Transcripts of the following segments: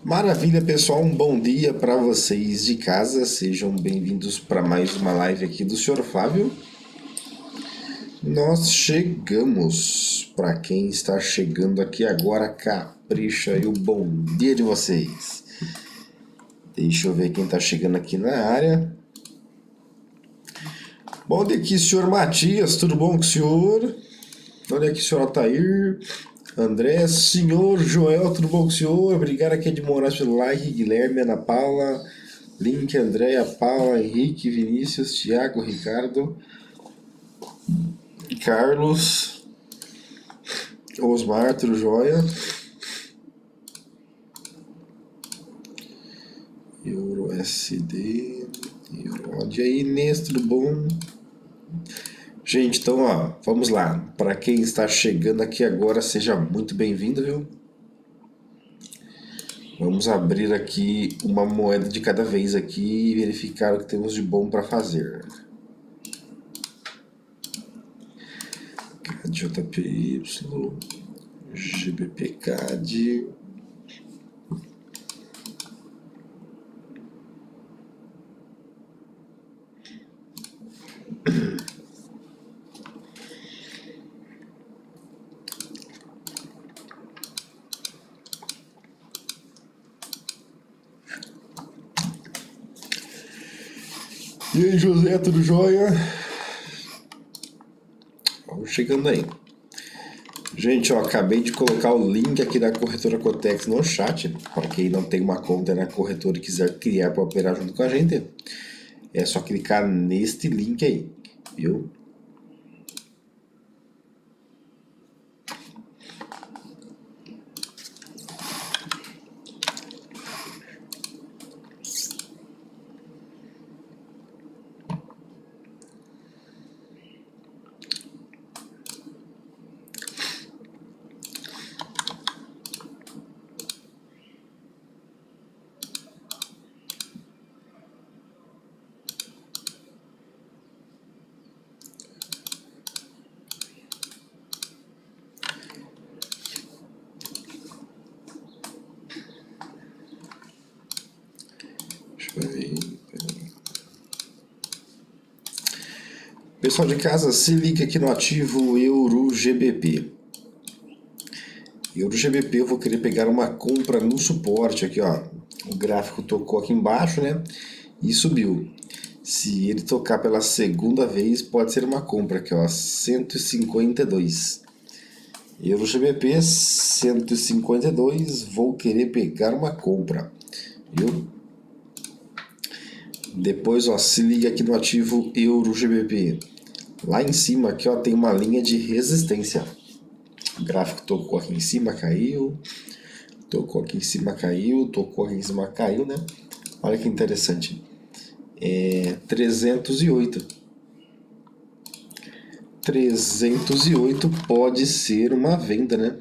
Maravilha, pessoal. Um bom dia para vocês de casa. Sejam bem-vindos para mais uma live aqui do Senhor Flávio. Nós chegamos. Para quem está chegando aqui agora, capricha aí o bom dia de vocês. Deixa eu ver quem está chegando aqui na área. Bom dia aqui, senhor Matias. Tudo bom com o senhor? Olha aqui, senhor Altair. André, senhor Joel, tudo bom com o senhor? Obrigado aqui de Moraes pelo like, Guilherme, Ana Paula, Link, Andréia, Paula, Henrique, Vinícius, Thiago, Ricardo, Carlos, Osmar, tudo jóia? Euro SD, Eurod, e aí, Inês, tudo bom? Gente, então, ó, vamos lá. Para quem está chegando aqui agora, seja muito bem-vindo, viu? Vamos abrir aqui uma moeda de cada vez aqui e verificar o que temos de bom para fazer. JPY, GBPCAD. E aí, José, tudo jóia? Vamos chegando aí. Gente, ó, acabei de colocar o link aqui da corretora Cotex no chat. Para quem não tem uma conta na corretora e quiser criar para operar junto com a gente, é só clicar neste link aí, viu? Pessoal de casa, se liga aqui no ativo EuroGBP. EuroGBP eu vou querer pegar uma compra no suporte aqui, ó. O gráfico tocou aqui embaixo, né? E subiu. Se ele tocar pela segunda vez, pode ser uma compra aqui, ó. 152. EuroGBP 152, vou querer pegar uma compra, viu? Depois, ó, se liga aqui no ativo EuroGBP. Lá em cima aqui, ó, tem uma linha de resistência. O gráfico tocou aqui em cima, caiu. Tocou aqui em cima, caiu. Tocou aqui em cima, caiu, né? Olha que interessante. 308. 308 pode ser uma venda, né?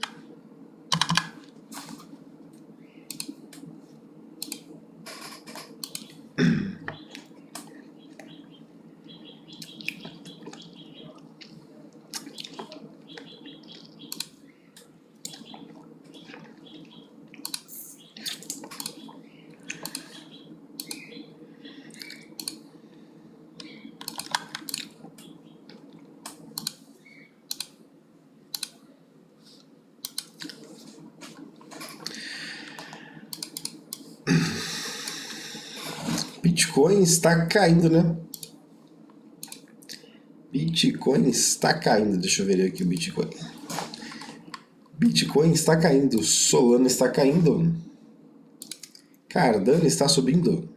Bitcoin está caindo, né? Bitcoin está caindo. Deixa eu ver aqui o Bitcoin. Bitcoin está caindo. Solana está caindo. Cardano está subindo.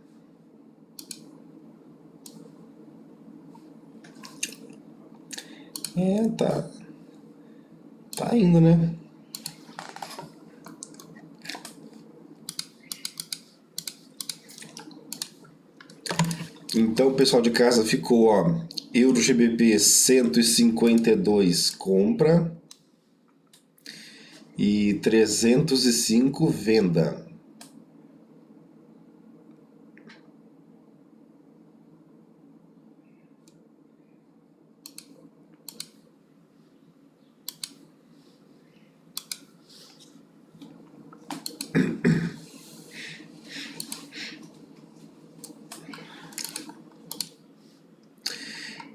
Tá indo, né? Então, pessoal de casa, ficou, ó, EuroGBP 152 compra e 305 venda.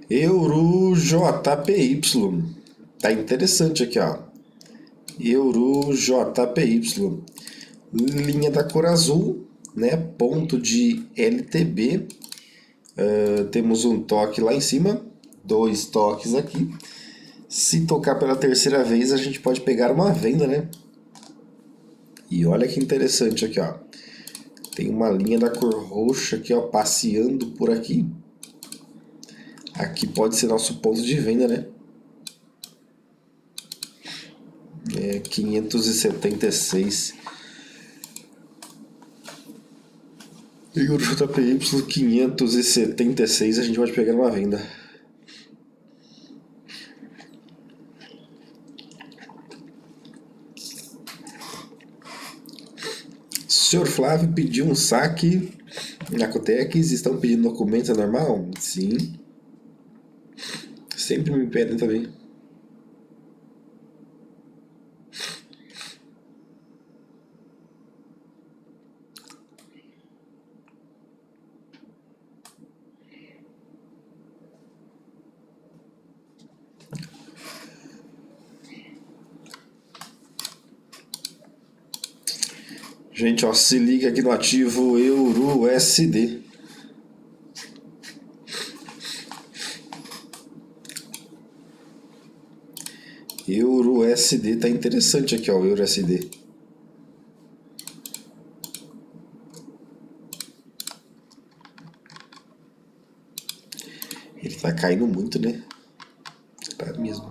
Euro JPY. Tá interessante aqui, ó. Euro JPY. Linha da cor azul, né? Ponto de LTB. Temos um toque lá em cima, 2 toques aqui. Se tocar pela terceira vez, a gente pode pegar uma venda, né? E olha que interessante aqui, ó. Tem uma linha da cor roxa aqui, ó, passeando por aqui. Aqui pode ser nosso ponto de venda, né? 576. E o JPY 576 a gente pode pegar uma venda. O senhor Flávio pediu um saque na Cotex. Estão pedindo documentos, é normal? Sim. Sempre me pedem também. Gente, ó, se liga aqui no ativo EURUSD. EURUSD tá interessante aqui, ó, o EURUSD. Ele tá caindo muito, né? Tá mesmo.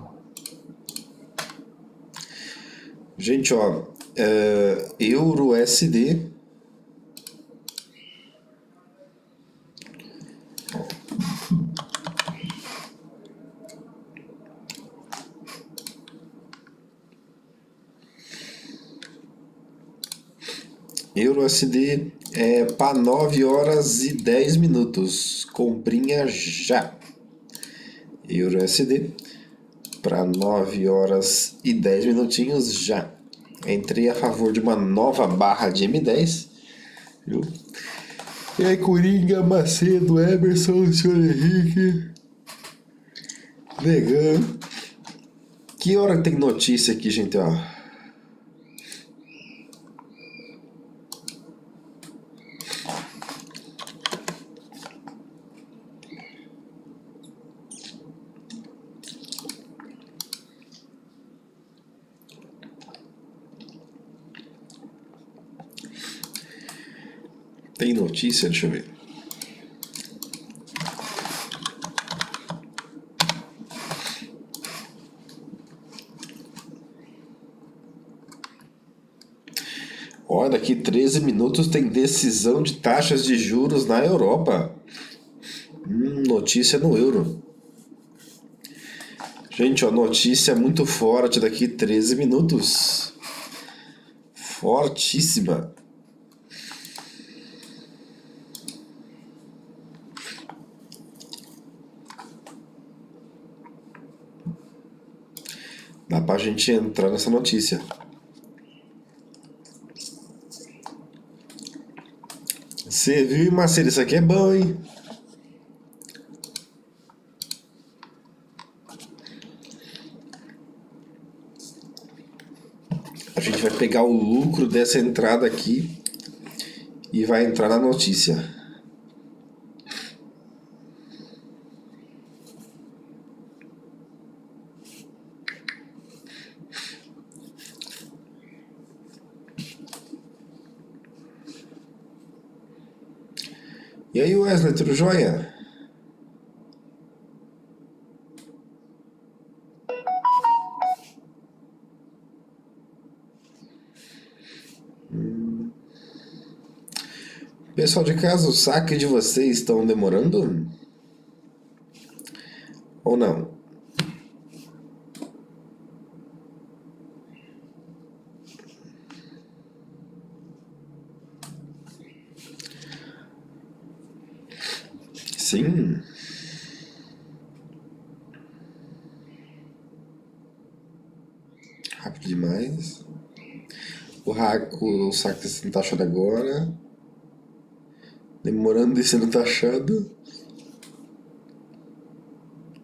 Gente, ó, EURUSD. EURUSD é para 9 horas e 10 minutos. Comprinha já. EURUSD para 9 horas e 10 minutinhos já. Entrei a favor de uma nova barra de M10. Viu? E aí, Coringa, Macedo, Emerson, senhor Henrique. Vegano. Que hora tem notícia aqui, gente? Ó. Tem notícia? Deixa eu ver. Olha, daqui 13 minutos tem decisão de taxas de juros na Europa. Notícia no euro. Gente, ó, notícia muito forte daqui 13 minutos. Fortíssima. Dá pra gente entrar nessa notícia. Você viu, Marcelo? Isso aqui é bom, hein? A gente vai pegar o lucro dessa entrada aqui e vai entrar na notícia. E aí, Wesley, tudo jóia? Pessoal de casa, o saque de vocês estão demorando? Ou não? Sim. Rápido demais. O saque está sendo taxado agora. Demorando e sendo taxado.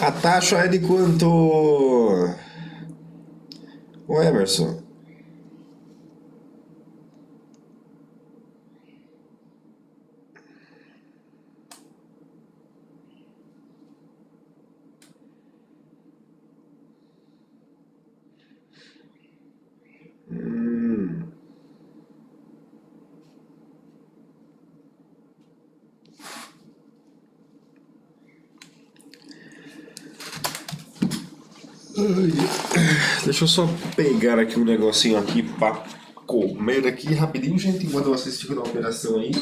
A taxa é de quanto? Ô Emerson. Hum. Deixa eu só pegar aqui um negocinho aqui pra comer aqui rapidinho, gente, enquanto vocês ficam na operação aí.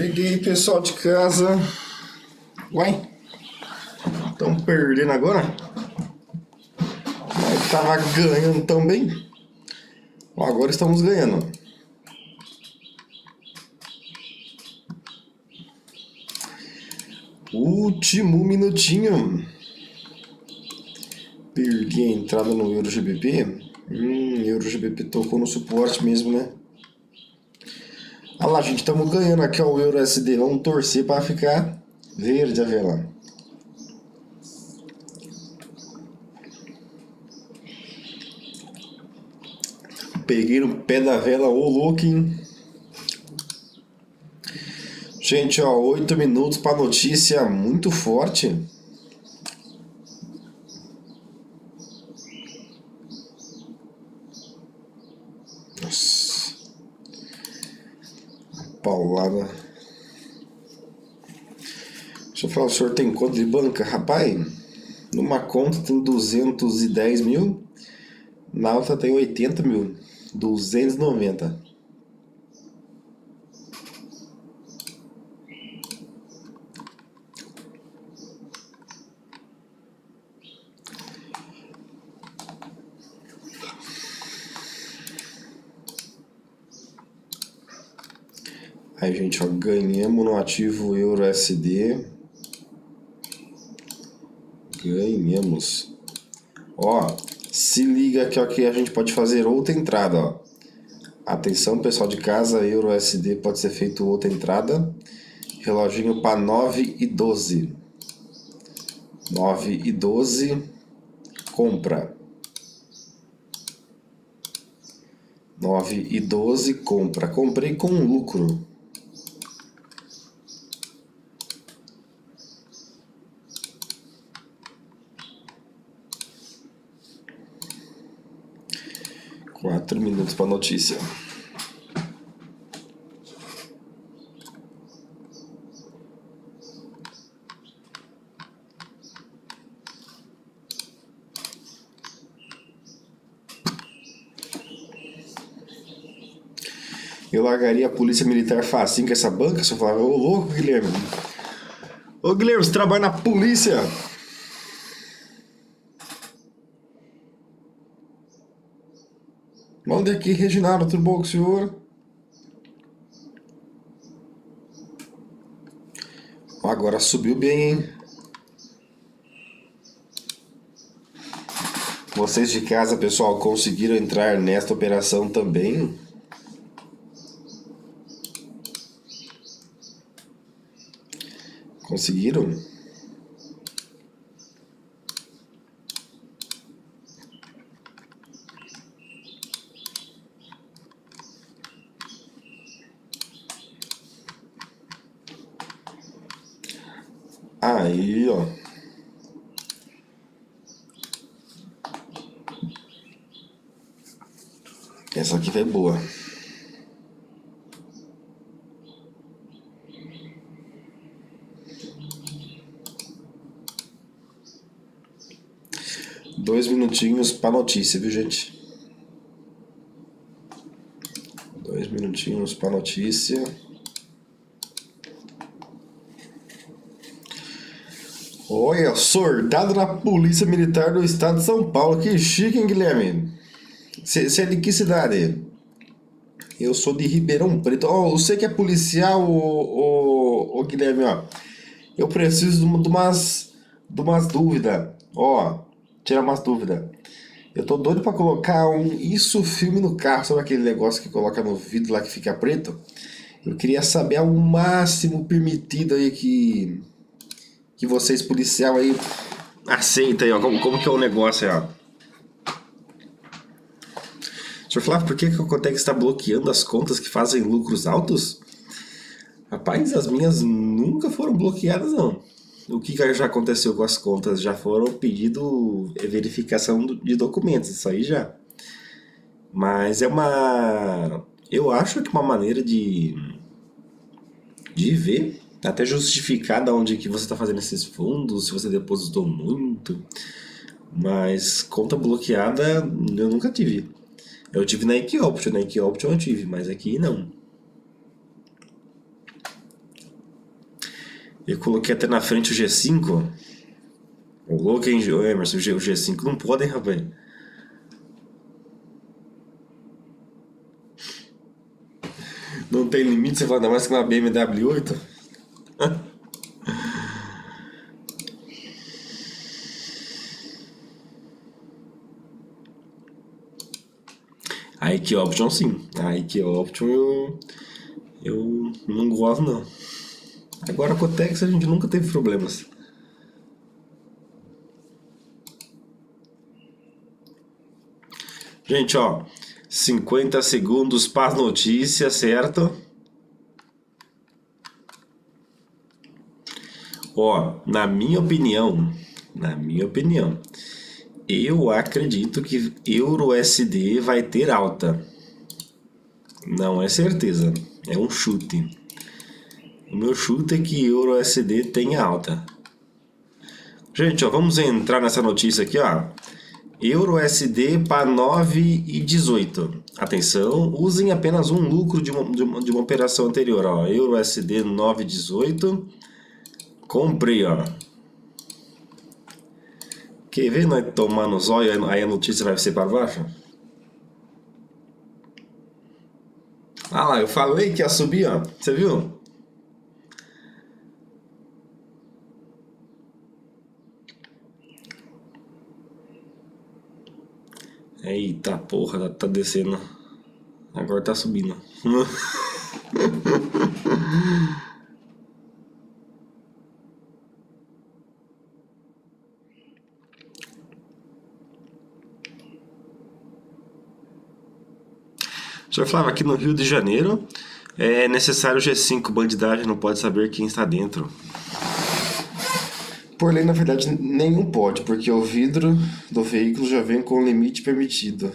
Peguei, pessoal de casa. Uai, estão perdendo agora? Mas tava ganhando tão bem. Agora estamos ganhando. Último minutinho. Perdi a entrada no EuroGBP. EuroGBP tocou no suporte mesmo, né? Olha lá, gente, estamos ganhando aqui o EURUSD. Vamos torcer para ficar verde a vela. Peguei no pé da vela, ô louco, hein? Gente, ó, 8 minutos para notícia muito forte. Nossa. Paulada. Deixa eu falar, o senhor tem conta de banca? Rapaz, numa conta tem 210 mil, na outra tem 80 mil. 290. Aí, gente, ó, ganhamos no ativo EURUSD. Ganhamos. Ó, se liga aqui, ó, que a gente pode fazer outra entrada, ó. Atenção, pessoal de casa, EURUSD pode ser feito outra entrada. Reloginho para 9:12. 9:12, compra. 9:12, compra. Comprei com lucro. Quatro minutos para notícia. Eu largaria a polícia militar facinho com essa banca, se eu falava, ô louco, Guilherme. Ô Guilherme, você trabalha na polícia. Manda aqui, Reginaldo, tudo bom com o senhor? Agora subiu bem, hein? Vocês de casa, pessoal, conseguiram entrar nesta operação também? Conseguiram? Aí, ó. Essa aqui vai boa. Dois minutinhos para notícia, viu, gente? 2 minutinhos para notícia. Olha, soldado na Polícia Militar do Estado de São Paulo. Que chique, hein, Guilherme? Você é de que cidade? Eu sou de Ribeirão Preto. Ó, você que é policial, ô Guilherme, ó. Eu preciso de umas dúvidas. Ó, tirar umas dúvidas. Eu tô doido pra colocar isso filme no carro. Sabe aquele negócio que coloca no vidro lá que fica preto? Eu queria saber o máximo permitido aí que vocês policial aí aceitam aí, ó. Como que é o negócio aí, ó. Senhor Flávio, por que a Cotex está bloqueando as contas que fazem lucros altos? Rapaz, as minhas nunca foram bloqueadas, não. O que já aconteceu com as contas? Já foram pedido verificação de documentos, isso aí já. Mas é uma... Eu acho que uma maneira de ver, até justificar da onde que você está fazendo esses fundos, se você depositou muito. Mas conta bloqueada eu nunca tive. Eu tive na Equioption eu tive, mas aqui não. Eu coloquei até na frente o G5. O louco, hein, Emerson? O G5 não pode, hein, rapaz? Não tem limite, você fala ainda mais que uma BMW 8. A IQ Option sim. A IQ Option eu não gosto não. Agora com o Tex a gente nunca teve problemas. Gente, ó, 50 segundos para as notícias, certo? Ó, na minha opinião, eu acredito que EURUSD vai ter alta. Não é certeza, é um chute. O meu chute é que EURUSD tenha alta. Gente, ó, vamos entrar nessa notícia aqui, ó. EURUSD para 9,18. Atenção, usem apenas um lucro de uma operação anterior, ó. EURUSD 9,18. Comprei, ó. Quer ver nós tomar no zóio, aí a notícia vai ser para baixo? Ah lá, eu falei que ia subir, ó. Você viu? Eita porra, tá descendo. Agora tá subindo. O senhor falava aqui no Rio de Janeiro é necessário G5, bandidagem não pode saber quem está dentro. Por lei, na verdade, nenhum pode, porque o vidro do veículo já vem com o limite permitido.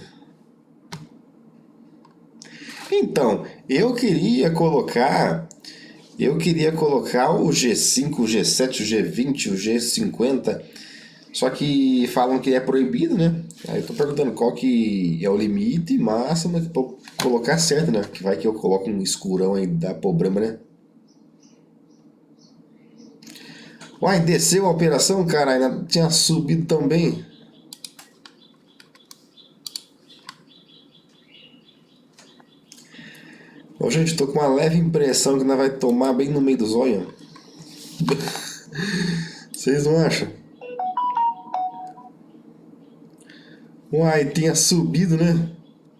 Então, eu queria colocar o G5, o G7, o G20, o G50, só que falam que é proibido, né? Aí eu tô perguntando qual que é o limite máximo pra colocar certo, né? Que vai que eu coloco um escurão aí da problema, né? Uai, desceu a operação, cara, ainda tinha subido também. Ô, gente, tô com uma leve impressão que nós vai tomar bem no meio do zóio. Vocês não acham? Uai, tinha subido, né?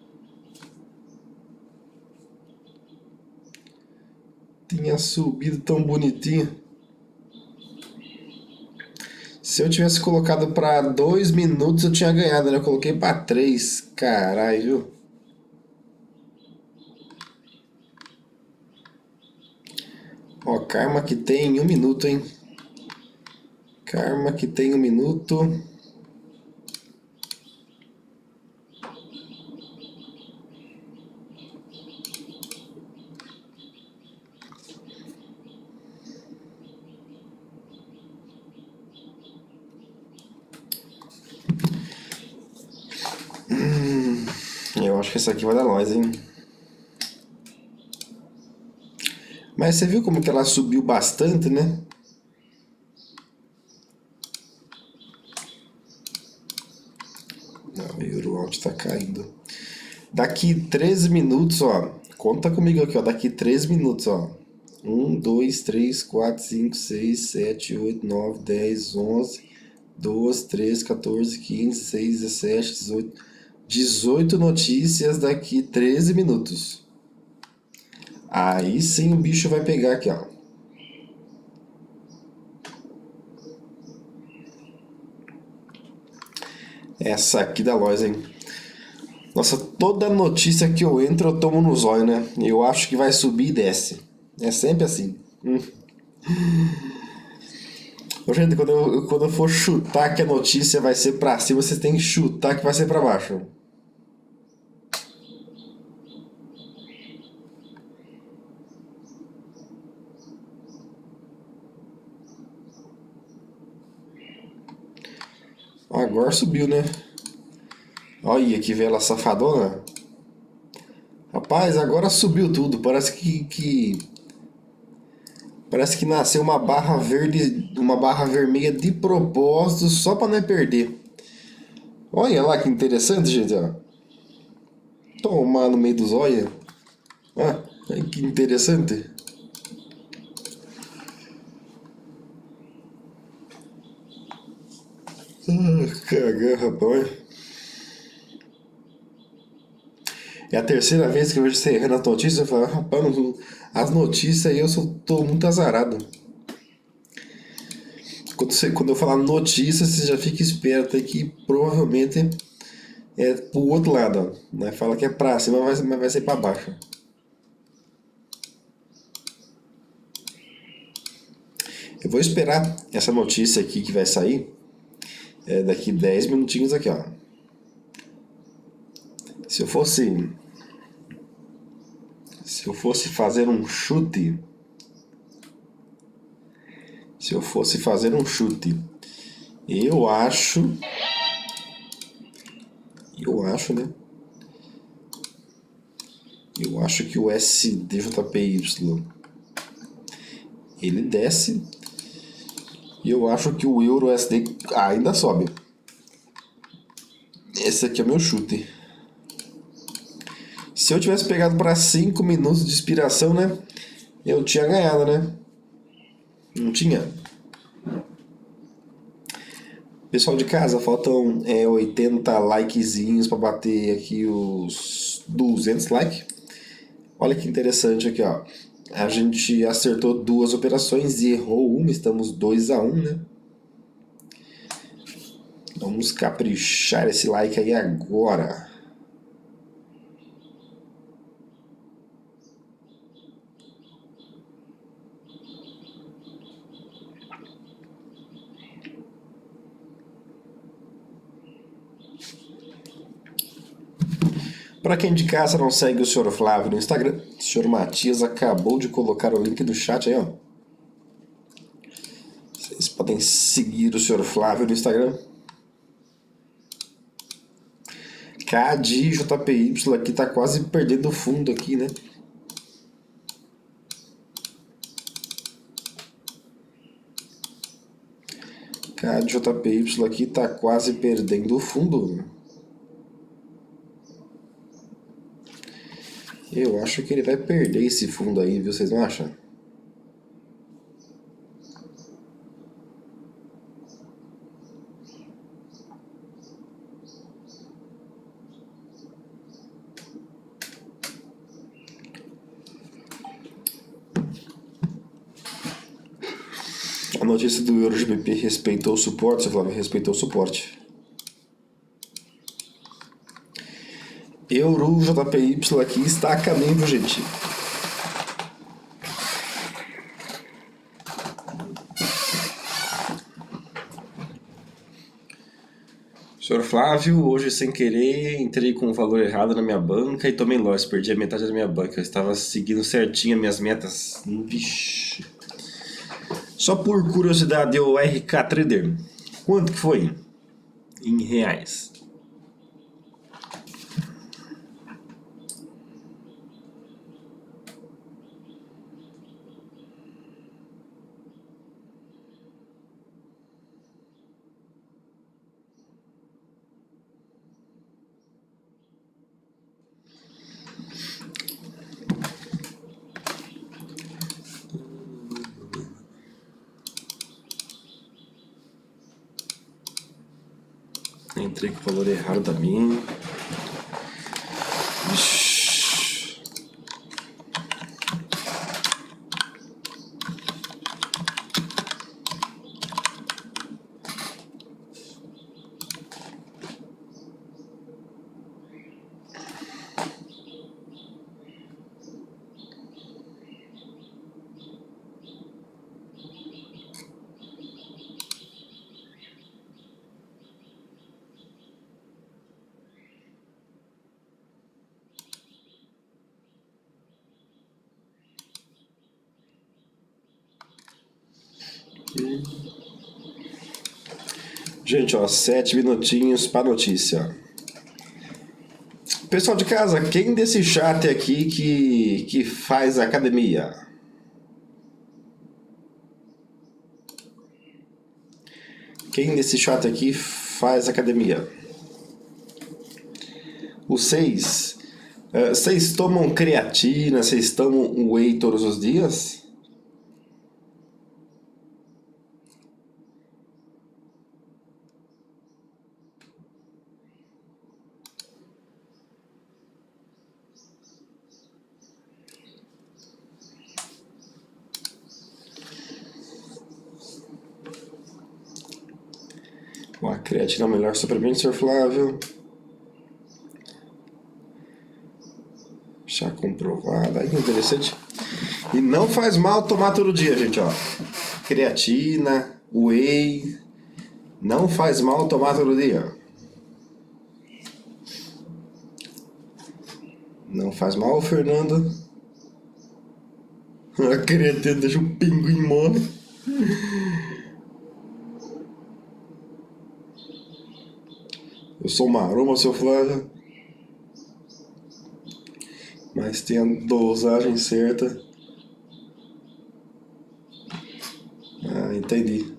Tinha subido tão bonitinho. Se eu tivesse colocado pra 2 minutos eu tinha ganhado, né? Eu coloquei pra 3. Caralho, viu? Ó, karma que tem 1 minuto, hein? Karma que tem 1 minuto. Eu acho que essa aqui vai dar nós, hein? Mas você viu como que ela subiu bastante, né? Não, o Euroalt tá caindo. Daqui 13 minutos, ó. Conta comigo aqui, ó. Daqui 13 minutos, ó. 1, 2, 3, 4, 5, 6, 7, 8, 9, 10, 11, 12, 13, 14, 15, 16, 17, 18. 18 notícias daqui 13 minutos. Aí sim o bicho vai pegar aqui, ó. Essa aqui da loja, hein? Nossa, toda notícia que eu entro eu tomo no zóio, né? Eu acho que vai subir e desce. É sempre assim. Ô, gente, quando eu for chutar que a notícia vai ser pra cima, vocês têm que chutar que vai ser pra baixo. Agora subiu, né? Olha que vela safadona. Rapaz, agora subiu tudo. Parece que Parece que nasceu uma barra verde, uma barra vermelha de propósito só pra não perder. Olha lá que interessante, gente, ó. Tomar no meio dos olhos. Ah, que interessante. Cagar, rapaz. É a terceira vez que eu vejo você errando as notícias. Eu falo, rapaz, as notícias aí tô muito azarado. Quando eu falar notícia, você já fica esperto aí que provavelmente é pro outro lado, ó. Né? Fala que é pra cima, mas vai ser pra baixo. Eu vou esperar essa notícia aqui que vai sair daqui 10 minutinhos aqui, ó. Se eu fosse fazer um chute, eu acho, né? Eu acho que o SDJPY ele desce e eu acho que o Euro SD ainda sobe. Esse aqui é meu chute. Se eu tivesse pegado para 5 minutos de inspiração, né? Eu tinha ganhado, né? Não tinha? Pessoal de casa, faltam 80 likezinhos para bater aqui os 200 likes. Olha que interessante aqui, ó. A gente acertou 2 operações e errou uma, estamos 2-1, né? Vamos caprichar esse like aí agora. Para quem de casa não segue o Sr. Flávio no Instagram, o Sr. Matias acabou de colocar o link do chat aí, ó. Vocês podem seguir o Sr. Flávio no Instagram. KDJPY aqui tá quase perdendo o fundo aqui, né? KDJPY aqui tá quase perdendo o fundo. Eu acho que ele vai perder esse fundo aí, viu? Vocês não acham? A notícia do EuroGBP respeitou o suporte, você falava, respeitou o suporte. EuroJPY aqui está a caminho, viu, gente? Senhor Flávio, hoje sem querer entrei com o valor errado na minha banca e tomei loss, perdi a metade da minha banca. Eu estava seguindo certinho as minhas metas. Vixe. Só por curiosidade, o RK Trader, quanto que foi? Em reais. Entrei com o valor errado também. Gente, ó, 7 minutinhos para notícia. Pessoal de casa, quem desse chat aqui que faz academia? Quem nesse chat aqui faz academia? Os 6. Vocês tomam creatina? Vocês tomam whey todos os dias? A creatina é o melhor suplemento, Sr. Flávio. Já comprovado. Aí, interessante. E não faz mal tomar todo dia, gente, ó. Creatina, whey. Não faz mal tomar todo dia. Não faz mal, Fernando. A creatina deixa o pinguim mole. Eu sou maromba, seu Flávio. Mas tem a dosagem certa. Ah, entendi.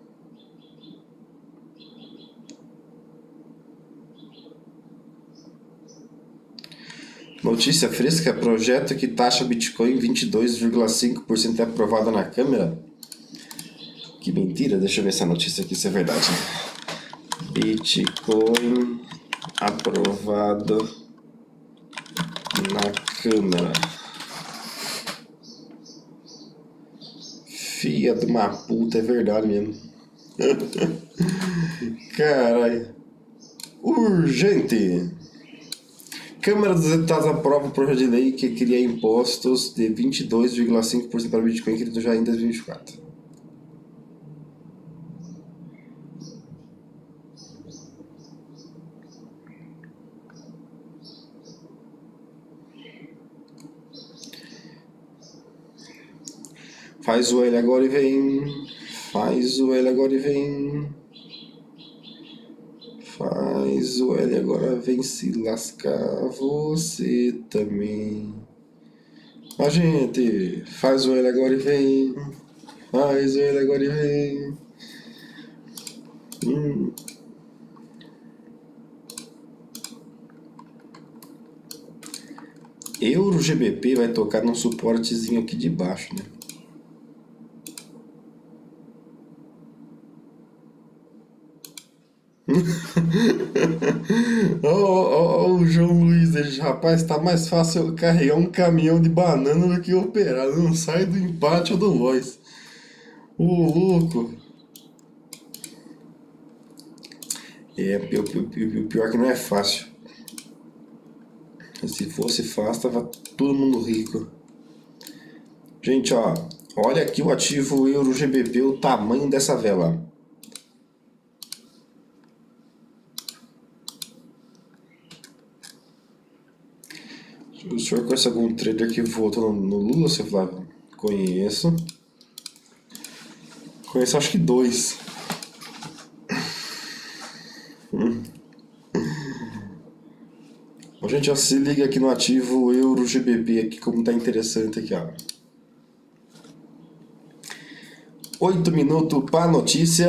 Notícia fresca: projeto que taxa Bitcoin 22,5% é aprovado na Câmara. Que mentira, deixa eu ver essa notícia aqui se é verdade. Bitcoin aprovado na Câmara. Filha de uma puta, é verdade mesmo. Caralho. Urgente. Câmara dos Deputados aprova o projeto de lei que cria impostos de 22,5% para o Bitcoin, criado já em 2024. Faz o L agora e vem. Faz o L agora e vem. Faz o L agora vem se lascar você também. A gente faz o L agora e vem. Faz o L agora e vem. Euro GBP vai tocar num suportezinho aqui de baixo, né? Ó, o João Luiz, ele, rapaz, tá mais fácil eu carregar um caminhão de banana do que operar. Não sai do empate ou do loss. Ô, louco. É, o pior que não é fácil. Se fosse fácil, tava todo mundo rico. Gente, ó, olha aqui o ativo Euro GBP, o tamanho dessa vela. O senhor conhece algum trader que votou no Lula, seu Flávio? Conheço. Conheço acho que 2. A gente já se liga aqui no ativo Euro GBP, aqui como tá interessante aqui, ó. 8 minutos para notícia.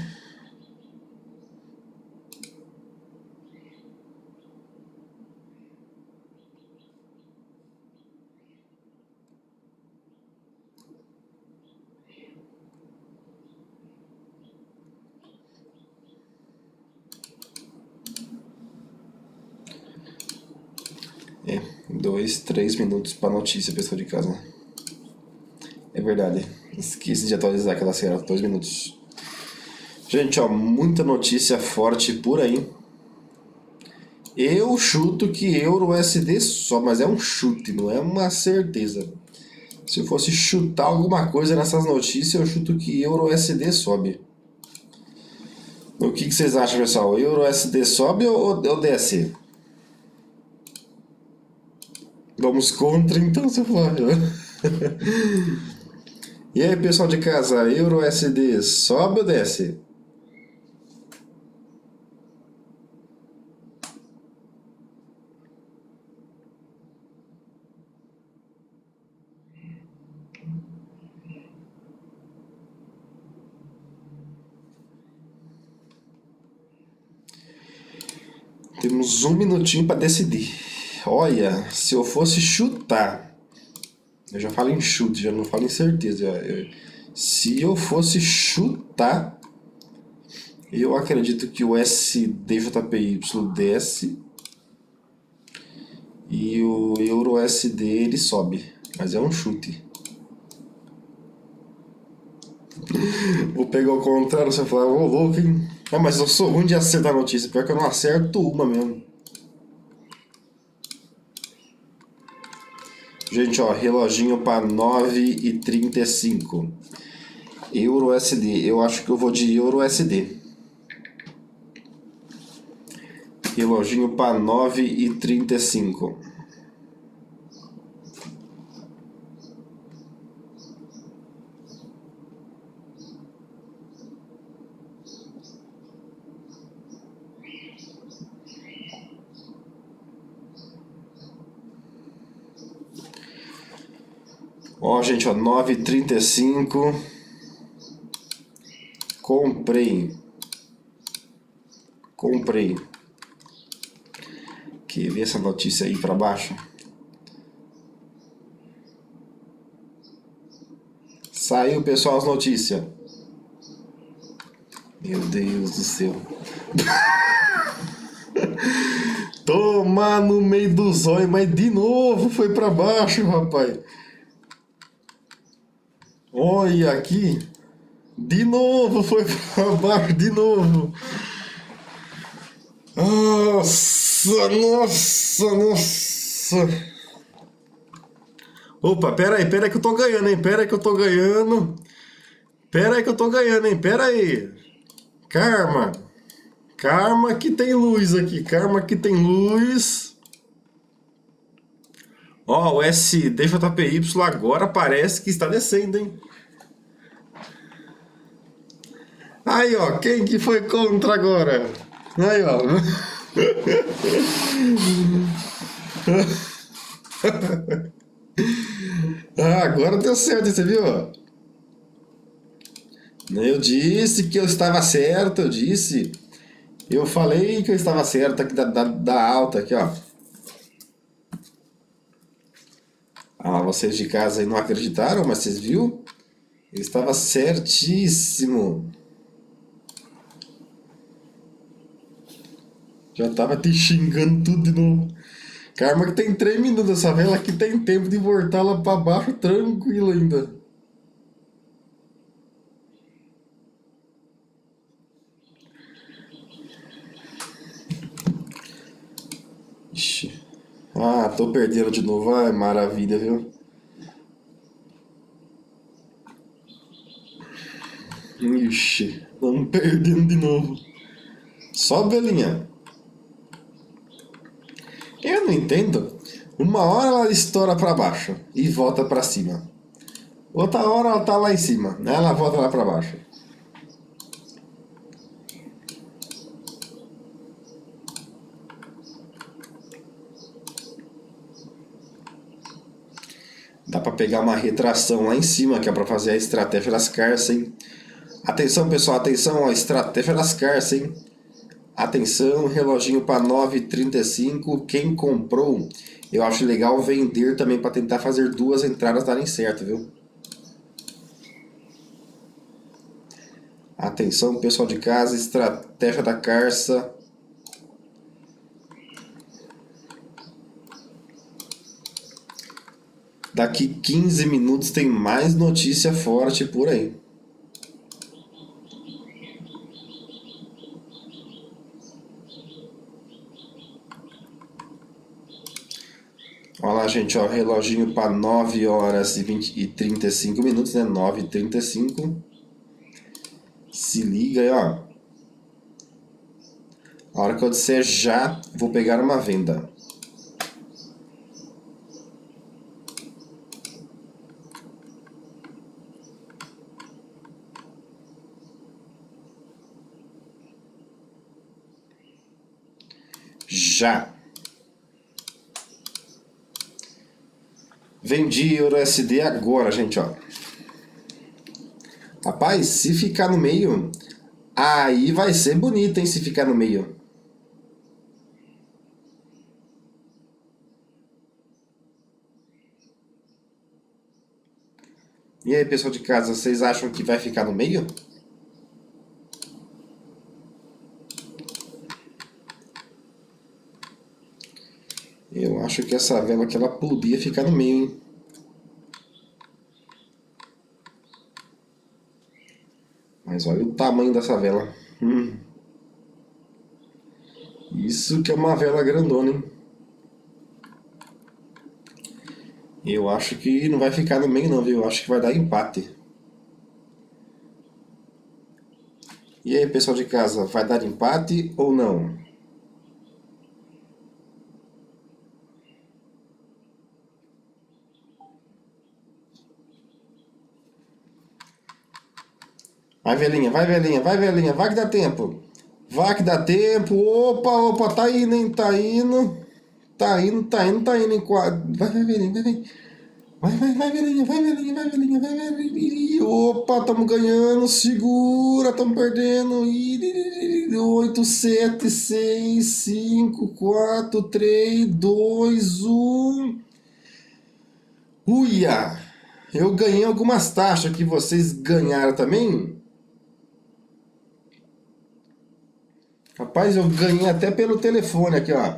É, 2, 3 minutos para notícia, pessoal de casa. É verdade. Esqueci de atualizar aquela cena, 2 minutos. Gente, ó, muita notícia forte por aí. Eu chuto que Euro USD só, mas é um chute, não é uma certeza. Se eu fosse chutar alguma coisa nessas notícias, eu chuto que Euro USD sobe. O que vocês acham, pessoal? Euro USD sobe ou desce? Vamos contra então, seu Flávio. E aí, pessoal de casa, Euro USD sobe ou desce? Temos um minutinho para decidir. Olha, se eu fosse chutar, eu já falo em chute, já não falo em certeza. Se eu fosse chutar, eu acredito que o SDJPY desce e o EURUSD ele sobe, mas é um chute. Vou pegar o contrário, você vai falar, ô louco, hein? Ah, mas eu sou ruim de acertar a notícia, pior que eu não acerto uma mesmo. Gente, ó, reloginho para 9h35. EURUSD, eu acho que eu vou de EURUSD. Reloginho para 9h35. Ó, gente, ó, 9h35. Comprei. Quer ver essa notícia aí para baixo? Saiu, pessoal, as notícias. Meu Deus do céu. Tomar no meio do zóio, mas de novo foi para baixo, rapaz. Olha aqui. De novo foi para baixo, de novo. Nossa, nossa. Opa, pera aí que eu tô ganhando, hein? Pera aí que eu tô ganhando, hein? Pera aí. Karma que tem luz aqui. Ó, o SDJPY agora parece que está descendo, hein? Aí, ó, quem que foi contra agora? Aí, ó. Ah, agora deu certo, você viu? Eu disse que eu estava certo, Eu falei que eu estava certo aqui da alta, aqui, ó. Ah, vocês de casa aí não acreditaram, mas vocês viram? Eu estava certíssimo. Já tava te xingando tudo de novo. Karma que tem 3 minutos, essa vela aqui tem tempo de voltar lá pra baixo tranquilo ainda. Ixi. Ah, tô perdendo de novo. Ai, maravilha, viu? Ixi, estamos perdendo de novo. Sobe, velhinha. Eu não entendo. Uma hora ela estoura pra baixo e volta pra cima. Outra hora ela tá lá em cima, né? Ela volta lá pra baixo. Dá pra pegar uma retração lá em cima, que é pra fazer a estratégia das carças, hein? Atenção, pessoal, atenção, a estratégia das carças, hein? Atenção, reloginho para 9h35. Quem comprou, eu acho legal vender também para tentar fazer 2 entradas darem certo, viu? Atenção, pessoal de casa, estratégia da carça. Daqui 15 minutos tem mais notícia forte por aí. Olha lá, gente, ó, reloginho para 9h35, né? 9h35. Se liga aí, ó. A hora que eu disser já, vou pegar uma venda. Já. Vendi EURUSD agora, gente, ó. Rapaz, se ficar no meio, aí vai ser bonito, hein, se ficar no meio. E aí, pessoal de casa, vocês acham que vai ficar no meio? Eu acho que essa vela aqui ela podia ficar no meio, hein? Mas olha o tamanho dessa vela. Isso que é uma vela grandona, hein? Eu acho que não vai ficar no meio não, viu? Eu acho que vai dar empate. E aí, pessoal de casa, vai dar empate ou não? Vai, velhinha, vai, velhinha, vai, velhinha, vai que dá tempo. Vai que dá tempo. Opa, opa, tá indo, hein? Tá indo. Tá indo, tá indo, tá indo em quadro. Vai, vai, velhinha, vai, vai. Vai, velhinha, vai, velhinha, vai, velhinha, vai, velhinha. Opa, tamo ganhando. Segura, tamo perdendo. 8, 7, 6, 5, 4, 3, 2, 1. Uia! Eu ganhei algumas taxas que vocês ganharam também. Rapaz, eu ganhei até pelo telefone aqui, ó.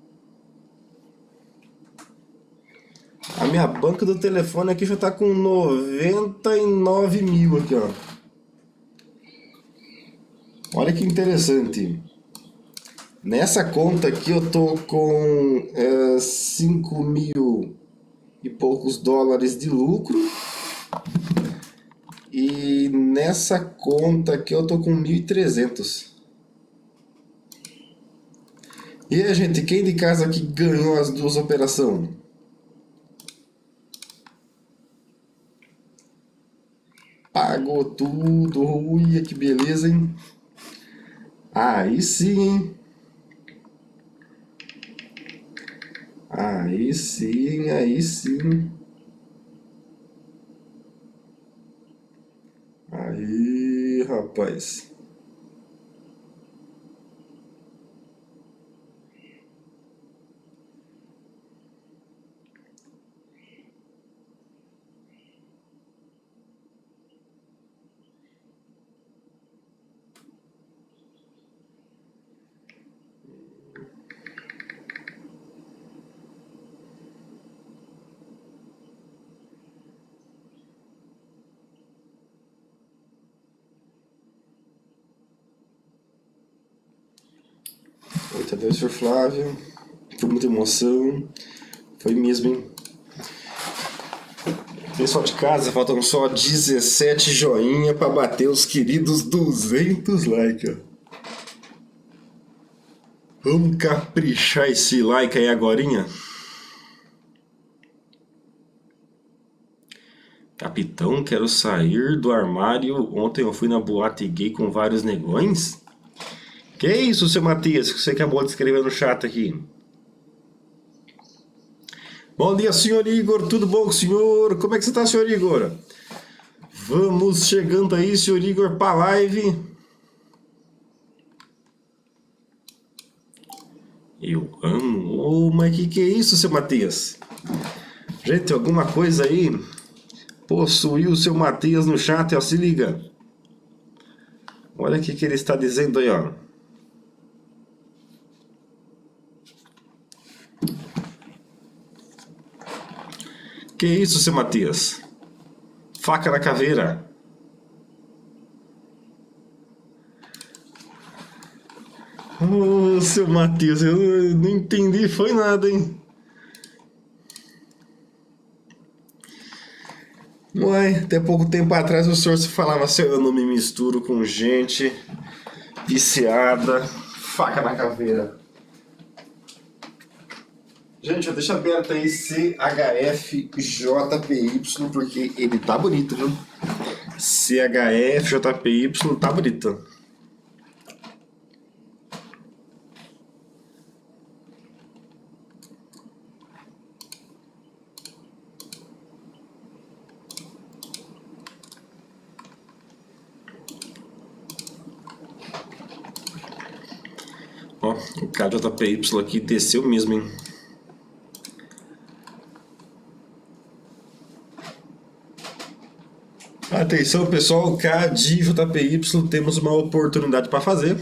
A minha banca do telefone aqui já tá com 99 mil aqui, ó. Olha que interessante. Nessa conta aqui eu tô com 5 mil e poucos dólares de lucro. E nessa conta aqui eu tô com 1.300. E aí, gente, quem de casa que ganhou as duas operações? Pagou tudo, uia, que beleza, hein? Aí sim, hein? Aí sim, aí sim. Aí, rapaz. Oito a 2 por Flávio. Foi muita emoção. Foi mesmo, hein? Pessoal de casa, faltam só 17 joinha para bater os queridos 200 likes, ó. Vamos caprichar esse like aí agorinha. Capitão, quero sair do armário. Ontem eu fui na boate gay com vários negões. Que isso, seu Matias, que você acabou de escrever no chat aqui. Bom dia, senhor Igor. Tudo bom com o senhor? Como é que você tá, senhor Igor? Vamos chegando aí, senhor Igor, pra live. Eu amo. Oh, mas que é isso, seu Matias? Gente, alguma coisa aí possuiu o seu Matias no chat, ó. Se liga. Olha o que ele está dizendo aí, ó. Que isso, seu Matias? Faca na caveira. Oh, seu Matias, eu não entendi, foi nada, hein? Uai, até pouco tempo atrás o senhor se falava assim, eu não me misturo com gente viciada. Faca na caveira. Gente, deixa aberto aí CHFJPY, porque ele tá bonito, viu? CHFJPY tá bonito. Ó, o KJPY aqui desceu mesmo, hein? Atenção pessoal, K de JPY, temos uma oportunidade para fazer.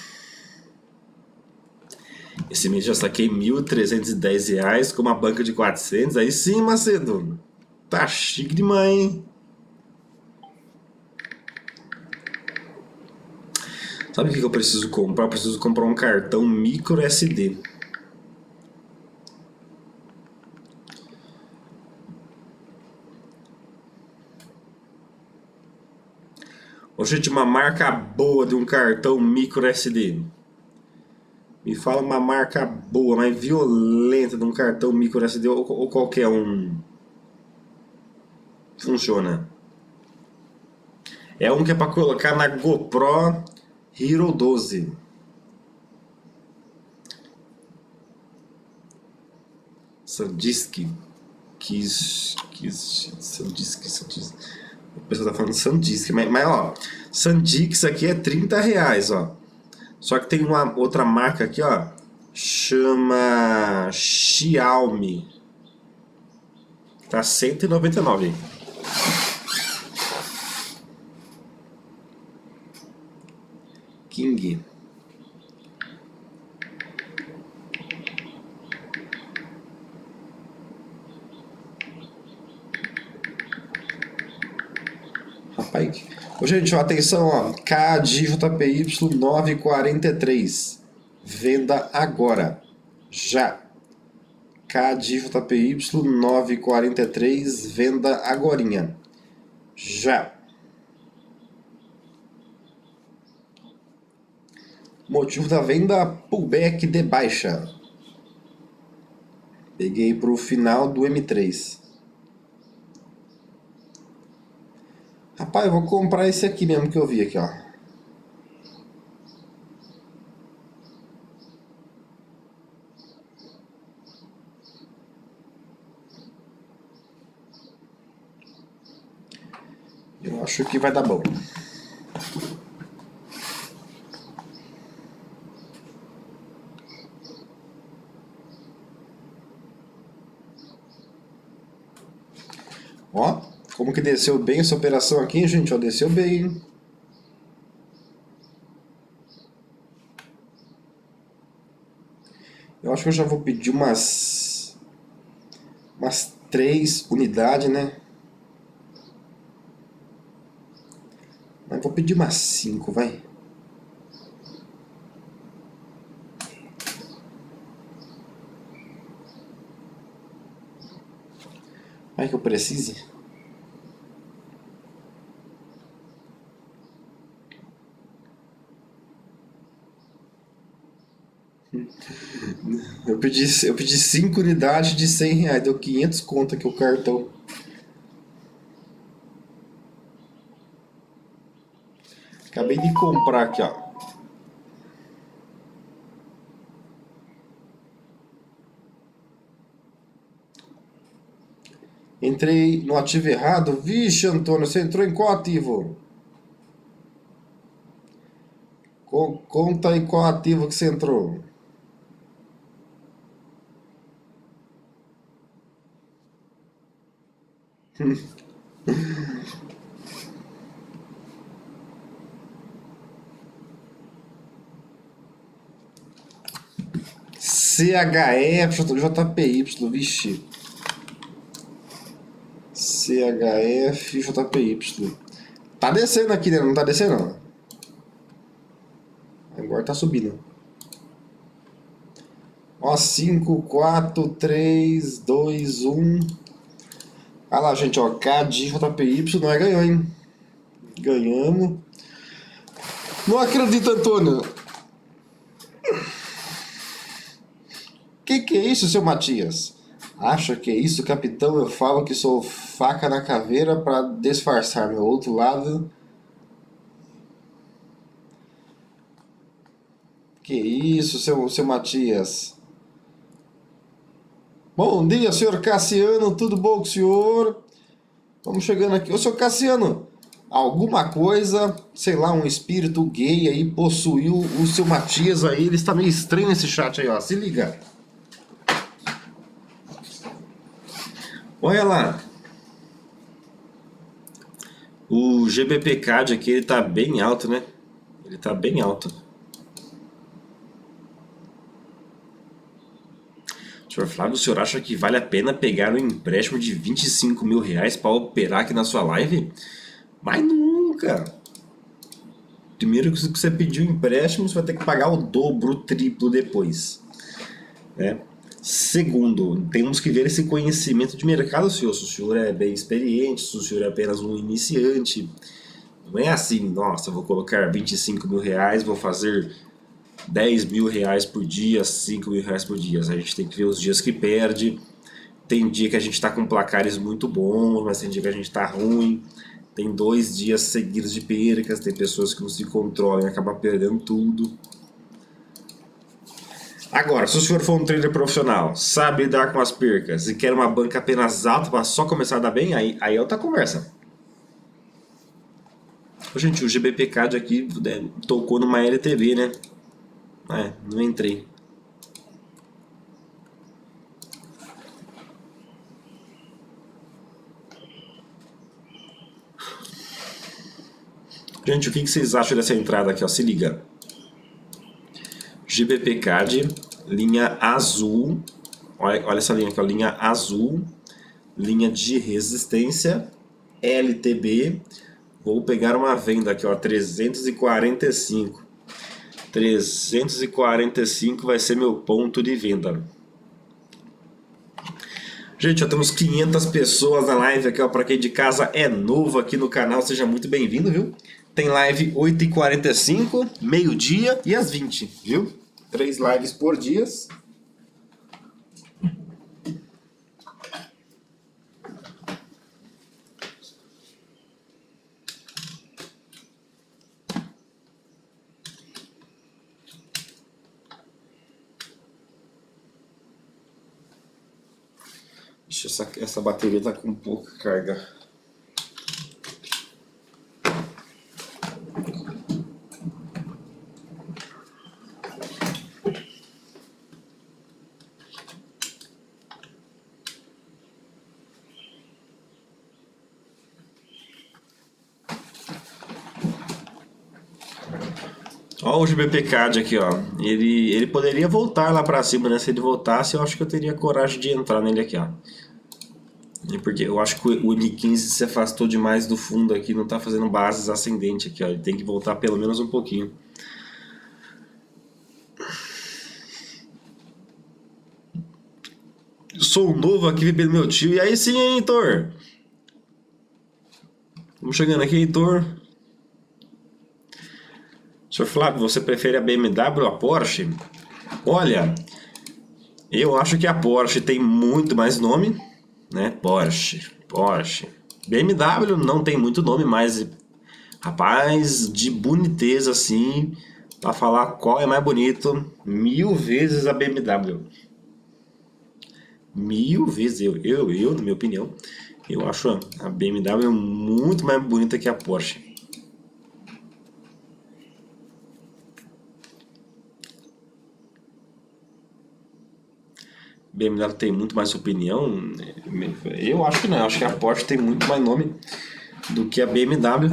Esse mês já saquei R$ 1.310 com uma banca de 400. Aí sim, Macedo. Tá chique demais, hein? Sabe o que eu preciso comprar? Eu preciso comprar um cartão micro SD. Ô, gente, uma marca boa de um cartão micro SD. Me fala uma marca boa, mas violenta de um cartão micro SD ou qualquer um. Funciona. É um que é para colocar na GoPro Hero 12. SanDisk. SanDisk. O pessoal tá falando SanDisk, mas ó, SanDisk aqui é R$ 30, ó. Só que tem uma outra marca aqui, ó, chama Xiaomi. Tá 199. King. Rapaz. Ô, gente, ó, atenção, ó. K de JPY 943. Venda agora. Já. K de JPY 943. Venda agorinha. Já. Motivo da venda: pullback de baixa. Peguei pro final do M3. Rapaz, eu vou comprar esse aqui mesmo que eu vi aqui, ó. Eu acho que vai dar bom. Ó, como que desceu bem essa operação aqui, gente? Ó, desceu bem, hein? Eu acho que eu já vou pedir umas 3 unidades, né? Mas vou pedir umas 5, vai. Vai que eu precise. Eu pedi 5 unidades de R$ 100, deu 500 conto aqui o cartão. Acabei de comprar aqui, ó. Entrei no ativo errado. Vixe, Antônio, você entrou em qual ativo? Conta aí qual ativo que você entrou. CHF, JPY, vixe. CHF, JPY. Tá descendo aqui, né? Não tá descendo, não. Agora tá subindo. Ó, 5, 4, 3, 2, 1. Olha lá, gente, ó. K de JPY, nós ganhamos, hein? Ganhamos. Não acredito, Antônio. Que é isso, seu Matias? Acha que é isso, capitão? Eu falo que sou faca na caveira para disfarçar meu outro lado. Que isso, seu Matias? Bom dia, senhor Cassiano. Tudo bom com o senhor? Vamos chegando aqui. Ô, senhor Cassiano, alguma coisa, sei lá, um espírito gay aí possuiu o seu Matias aí. Ele está meio estranho nesse chat aí, ó. Se liga. Olha lá. O GBPCAD aqui, ele tá bem alto, né? Ele tá bem alto. Senhor Flávio, o senhor acha que vale a pena pegar um empréstimo de 25 mil reais para operar aqui na sua live? Mas nunca! Primeiro que você pediu empréstimo, você vai ter que pagar o dobro, o triplo depois, né? Segundo, temos que ver esse conhecimento de mercado seu. Se o senhor é bem experiente, se o senhor é apenas um iniciante. Não é assim, nossa, vou colocar 25 mil reais, vou fazer 10 mil reais por dia, 5 mil reais por dia. A gente tem que ver os dias que perde. Tem dia que a gente está com placares muito bons, mas tem dia que a gente está ruim. Tem 2 dias seguidos de percas, tem pessoas que não se controlam e acabam perdendo tudo. Agora, se o senhor for um trader profissional, sabe lidar com as percas e quer uma banca apenas alta para só começar a dar bem, aí é outra conversa. Gente, o GBPCAD aqui tocou numa LTV, né? Não entrei. Gente, o que vocês acham dessa entrada aqui? Ó? Se liga. GBPCAD, linha azul. Olha essa linha aqui, ó, linha azul. Linha de resistência. LTB. Vou pegar uma venda aqui, ó, 345. 345 vai ser meu ponto de venda. Gente, já temos 500 pessoas na live aqui, ó, para quem de casa é novo aqui no canal, seja muito bem-vindo, viu? Tem live 8h45, meio-dia e às 20, viu? 3 lives por dia. Essa bateria tá com pouca carga. Ó o GBPCAD aqui, ó. Ele poderia voltar lá pra cima, né? Se ele voltasse, eu acho que eu teria coragem de entrar nele aqui, ó. Porque eu acho que o M15 se afastou demais do fundo aqui, não tá fazendo bases ascendente aqui, ó. Ele tem que voltar pelo menos um pouquinho. Sou novo aqui vivendo meu tio. E aí sim, hein, Heitor? Vamos chegando aqui, Heitor. Sr. Flávio, você prefere a BMW ou a Porsche? Olha, eu acho que a Porsche tem muito mais nome, né? Porsche. BMW não tem muito nome, mas, rapaz, de boniteza assim, pra falar qual é mais bonito, 1000 vezes a BMW. 1000 vezes, na minha opinião, eu acho a BMW muito mais bonita que a Porsche. BMW tem muito mais opinião? Eu acho que não, eu acho que a Porsche tem muito mais nome do que a BMW.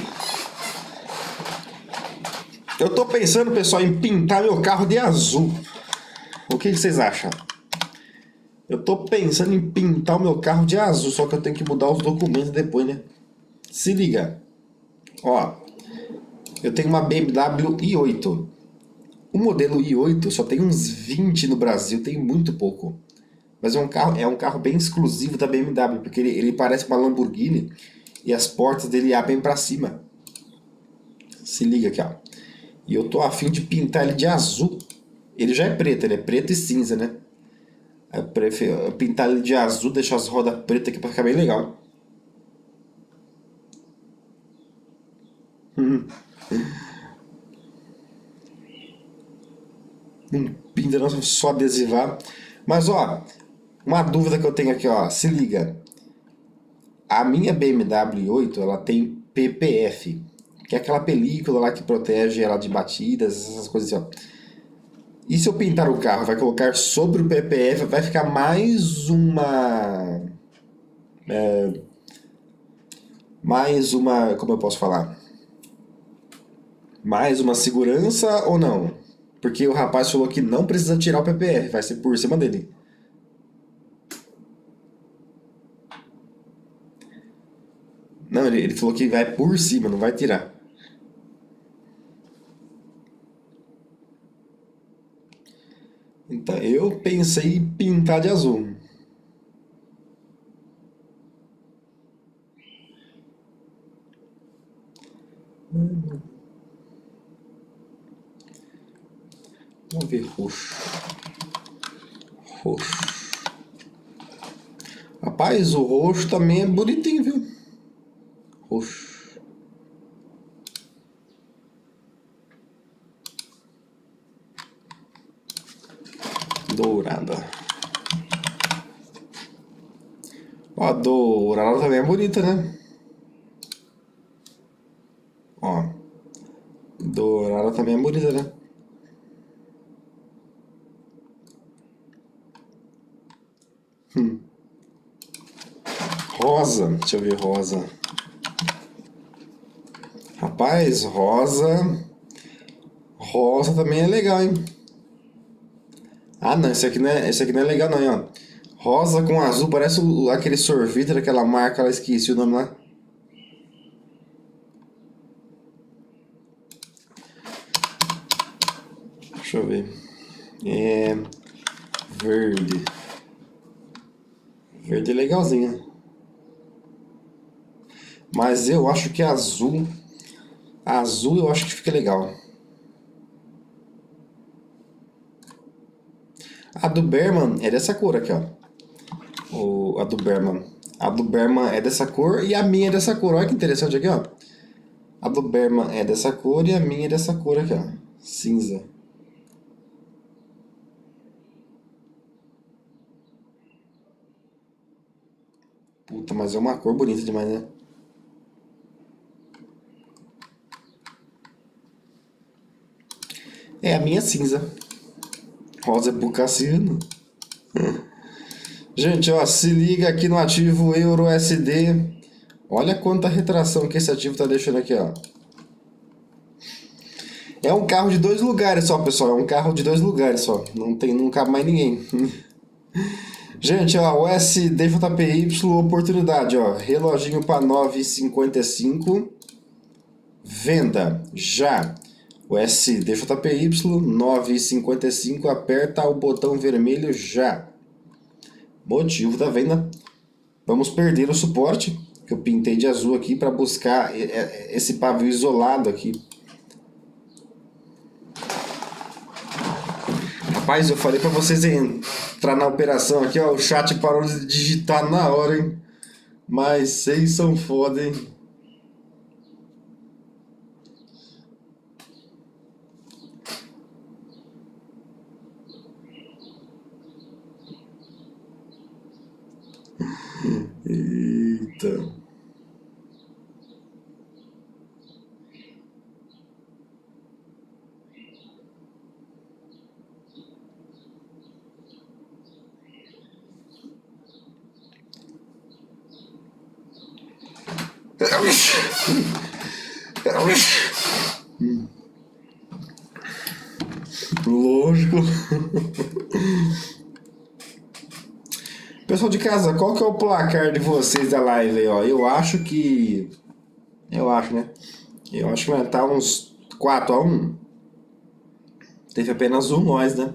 Eu tô pensando, pessoal, em pintar meu carro de azul. O que vocês acham? Eu tô pensando em pintar o meu carro de azul, só que eu tenho que mudar os documentos depois, né? Se liga. Ó, eu tenho uma BMW i8. O modelo i8 só tem uns 20 no Brasil, tem muito pouco. Mas é um carro bem exclusivo da BMW, porque ele parece uma Lamborghini e as portas dele abrem para cima. Se liga aqui, ó. E eu tô a fim de pintar ele de azul. Ele já é preto, ele é preto e cinza, né? Eu prefiro pintar ele de azul, deixar as rodas pretas aqui para ficar bem legal. Não pinta não, só adesivar. Mas ó, uma dúvida que eu tenho aqui, ó, se liga. A minha BMW 8, ela tem PPF, que é aquela película lá que protege ela de batidas, essas coisas assim, ó. E se eu pintar o carro, vai colocar sobre o PPF, vai ficar mais uma Mais uma, como eu posso falar? Mais uma segurança ou não? Porque o rapaz falou que não precisa tirar o PPR, vai ser por cima dele. Não, ele falou que vai por cima, não vai tirar. Então eu pensei em pintar de azul. Vamos ver roxo. Roxo. Rapaz, o roxo também é bonitinho, viu? Roxo. Dourada. Ó, a dourada também é bonita, né? Ó. Dourada também é bonita, né? Rosa. Deixa eu ver rosa. Rapaz, rosa. Rosa também é legal, hein? Ah, não, esse aqui não é legal, não, hein, ó. Rosa com azul, parece aquele sorvete daquela marca, eu esqueci o nome lá. Deixa eu ver. É. Verde. Verde é legalzinho. Mas eu acho que azul. Azul eu acho que fica legal. A do Berman é dessa cor aqui, ó. A do Berman. A do Berman é dessa cor e a minha é dessa cor. Olha que interessante aqui, ó. A do Berman é dessa cor e a minha é dessa cor aqui, ó. Cinza. Puta, mas é uma cor bonita demais, né? É, a minha é cinza. Rosa é pro Cassiano. Gente, ó, se liga aqui no ativo EURUSD. Olha quanta retração que esse ativo tá deixando aqui, ó. É um carro de 2 lugares só, pessoal. É um carro de 2 lugares só. Não cabe mais ninguém. Gente, ó, o SDJPY, oportunidade, ó. Reloginho para 9,55. Venda, já. O SDJPY, 9,55. Aperta o botão vermelho já. Motivo da venda. Vamos perder o suporte, que eu pintei de azul aqui para buscar esse pavio isolado aqui. Rapaz, eu falei para vocês entrar na operação aqui, ó. O chat parou de digitar na hora, hein? Mas vocês são foda, hein? Eita. Lógico. Pessoal de casa, qual que é o placar de vocês da live aí, ó? Eu acho que... Eu acho, né? Eu acho que vai estar uns 4-1. Teve apenas um nós, né?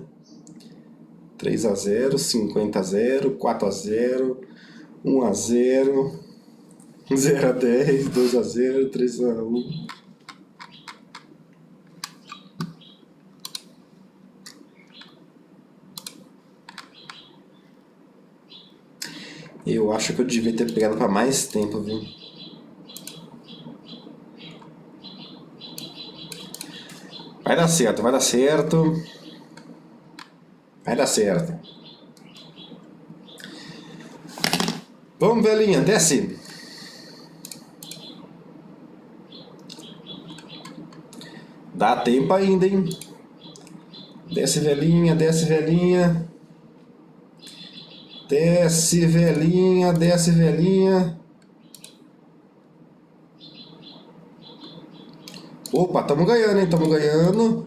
3-0, 50-0, 4-0, 1-0, 0-10, 2-0, 3-1. Eu acho que eu devia ter pegado para mais tempo, viu? Vai dar certo, vai dar certo. Vai dar certo. Vamos, velhinha, desce. Dá tempo ainda, hein? Desce, velhinha, desce, velhinha. Desce, velhinha, desce, velhinha. Opa, tamo ganhando, hein? Tamo ganhando.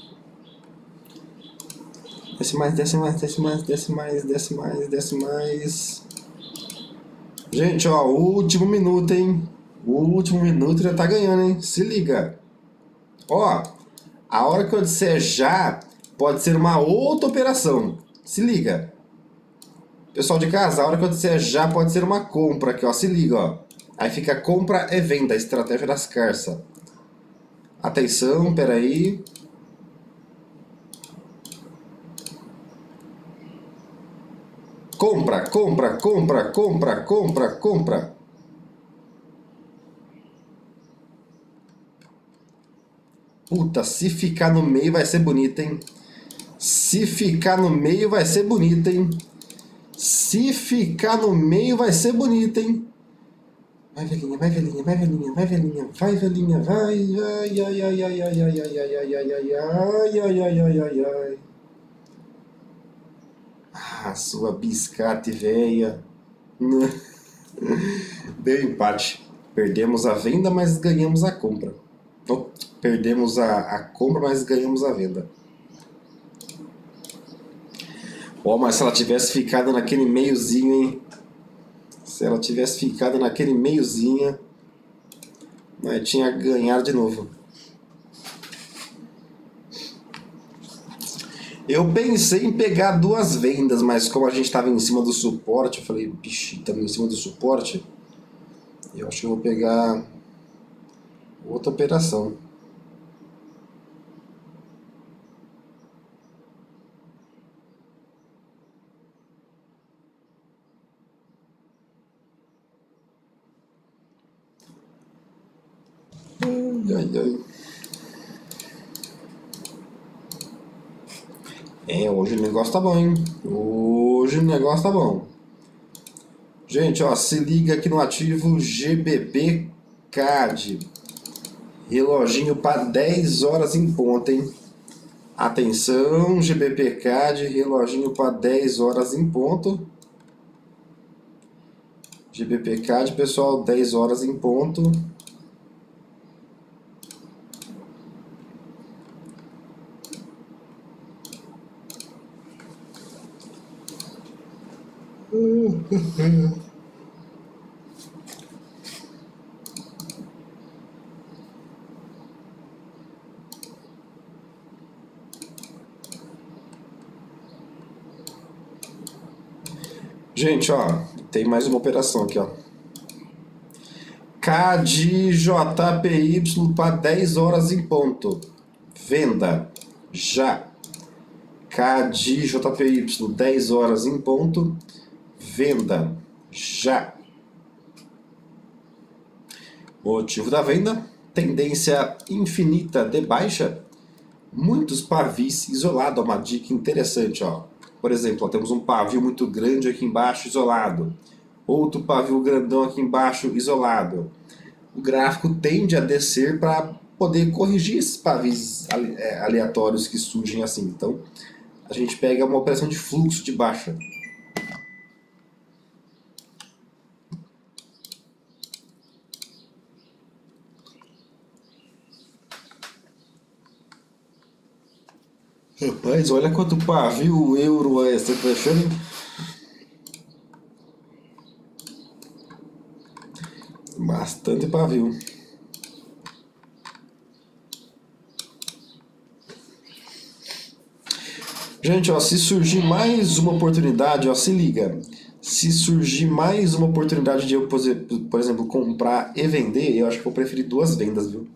Desce mais, desce mais, desce mais, desce mais, desce mais, desce mais. Gente, ó, último minuto, hein? O último minuto já tá ganhando, hein? Se liga. Ó, a hora que eu disser já, pode ser uma outra operação. Se liga. Pessoal de casa, a hora que eu disser já, pode ser uma compra aqui, ó. Se liga, ó. Aí fica compra e venda, estratégia das carças. Atenção, peraí. Compra, compra, compra, compra, compra, compra. Puta, se ficar no meio vai ser bonito, hein? Se ficar no meio vai ser bonito, hein? Se ficar no meio vai ser bonito, hein? Vai, velhinha, vai, velhinha, vai, velhinha, vai, velhinha, vai, velhinha, vai, ai, ai, ai, ai, ai, ai, ai, ai, ai, ai, ai, ai, ai, ai, ai, ai, ai. Ah, sua biscate véia. Deu empate. Perdemos a venda, mas ganhamos a compra. Oh, perdemos a compra, mas ganhamos a venda. Ó, mas se ela tivesse ficado naquele meiozinho, hein? Se ela tivesse ficado naquele meiozinho, nós tinha ganhado de novo. Eu pensei em pegar duas vendas, mas como a gente estava em cima do suporte, eu falei, bicho, estamos em cima do suporte, eu acho que eu vou pegar outra operação. Ai, ai, ai. É, hoje o negócio tá bom, hein? Hoje o negócio tá bom. Gente, ó, se liga aqui no ativo GBP CAD. Reloginho para 10 horas em ponto, hein? Atenção, GBP CAD, reloginho para 10 horas em ponto. GBP CAD, pessoal, 10 horas em ponto. Gente, ó, tem mais uma operação aqui, ó. CAD-JPY para 10 horas em ponto. Venda já. CAD-JPY 10 horas em ponto. Venda já. Motivo da venda: tendência infinita de baixa. Muitos pavis isolados, uma dica interessante, ó. Por exemplo, ó, temos um pavio muito grande aqui embaixo isolado, outro pavio grandão aqui embaixo isolado. O gráfico tende a descer para poder corrigir esses pavis aleatórios que surgem assim. Então, a gente pega uma operação de fluxo de baixa. Rapaz, olha quanto pavio euro é, você tá achando? Bastante pavio. Gente, ó, se surgir mais uma oportunidade, ó, se liga. Se surgir mais uma oportunidade de eu, por exemplo, comprar e vender, eu acho que vou preferir duas vendas, viu?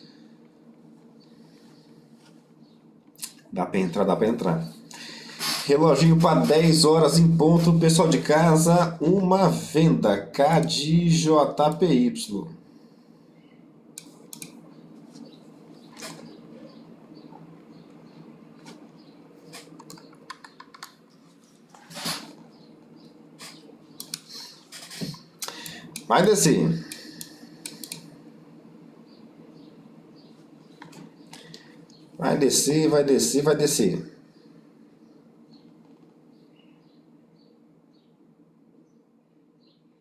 Dá pra entrar, dá pra entrar. Reloginho para 10 horas em ponto, pessoal de casa, uma venda CAD-JPY. Vai descer. Vai descer, vai descer, vai descer.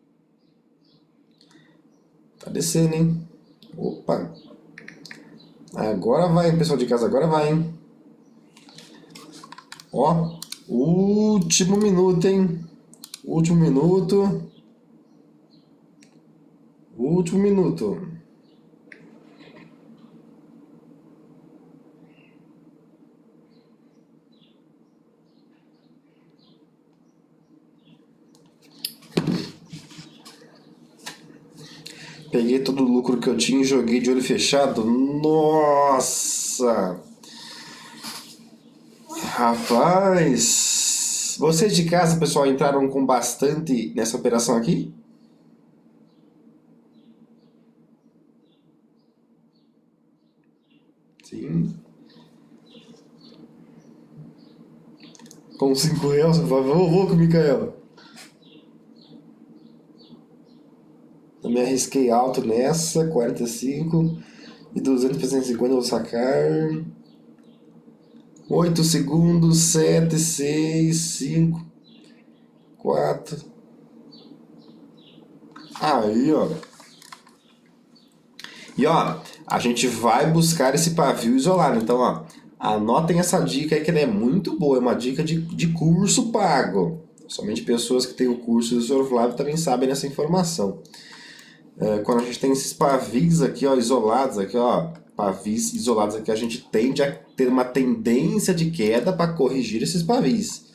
Tá descendo, hein? Opa. Agora vai, hein, pessoal de casa, agora vai, hein? Ó, último minuto, hein? Último minuto. Último minuto. Peguei todo o lucro que eu tinha e joguei de olho fechado. Nossa! Rapaz! Vocês de casa, pessoal, entraram com bastante nessa operação aqui? Sim. Com 5 reais, você fala, ô louco, Micaela. Eu me arrisquei alto nessa, 45 e 200 para 150 eu vou sacar. 8 segundos, 7, 6, 5, 4. Aí, ó. E ó, a gente vai buscar esse pavio isolado. Então, ó, anotem essa dica aí que ela é muito boa. É uma dica de curso pago. Somente pessoas que têm o curso do Sr. Flávio também sabem dessa informação. Quando a gente tem esses pavis aqui, ó, isolados aqui, ó, pavis isolados aqui, a gente tende a ter uma tendência de queda para corrigir esses pavis.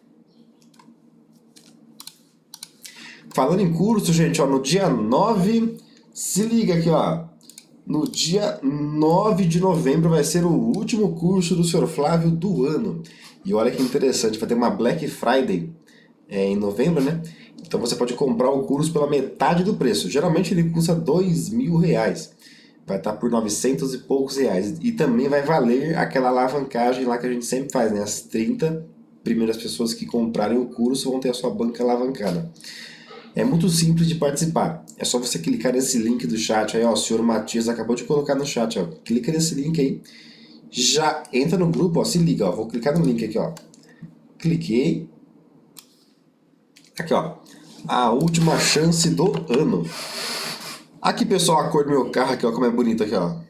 Falando em curso, gente, ó, no dia 9, se liga aqui, ó. No dia 9 de novembro vai ser o último curso do Sr. Flávio do ano. E olha que interessante, vai ter uma Black Friday em novembro, né? Então você pode comprar o curso pela metade do preço. Geralmente ele custa R$ 2.000. Vai estar por 900 e poucos reais. E também vai valer aquela alavancagem lá que a gente sempre faz, né? As 30 primeiras pessoas que comprarem o curso vão ter a sua banca alavancada. É muito simples de participar. É só você clicar nesse link do chat aí, ó. O senhor Matias acabou de colocar no chat, ó. Clica nesse link aí. Já entra no grupo, ó. Se liga, ó. Vou clicar no link aqui, ó. Cliquei. Aqui, ó. A última chance do ano. Aqui, pessoal, a cor do meu carro aqui, ó. Como é bonito aqui, ó.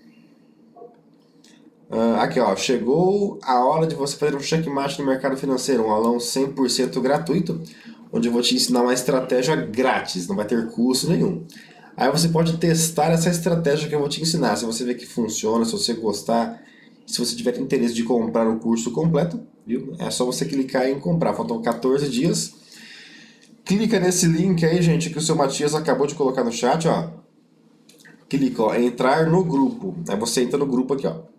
Aqui, ó. Chegou a hora de você fazer um checkmate no mercado financeiro. Um aulão 100% gratuito, onde eu vou te ensinar uma estratégia grátis, não vai ter custo nenhum. Aí você pode testar essa estratégia que eu vou te ensinar. Se você ver que funciona, se você gostar, se você tiver interesse de comprar o curso completo, viu? É só você clicar em comprar. Faltam 14 dias. Clica nesse link aí, gente, que o seu Matias acabou de colocar no chat, ó. Clica, ó, entrar no grupo. Aí você entra no grupo aqui, ó.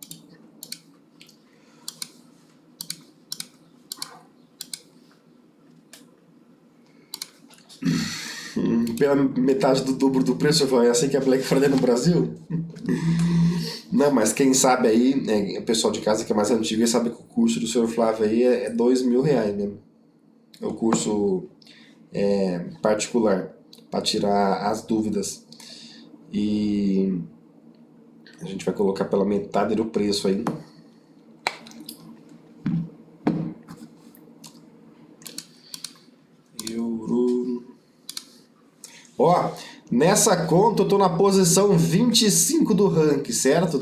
Pela metade do dobro do preço, eu falei, é assim que é Black Friday no Brasil? Não, mas quem sabe aí, o pessoal de casa que é mais antigo, sabe que o curso do Sr. Flávio aí é R$ 2.000 mesmo. É o curso particular, para tirar as dúvidas. E a gente vai colocar pela metade do preço aí. Euro. Ó, nessa conta eu tô na posição 25 do ranking, certo?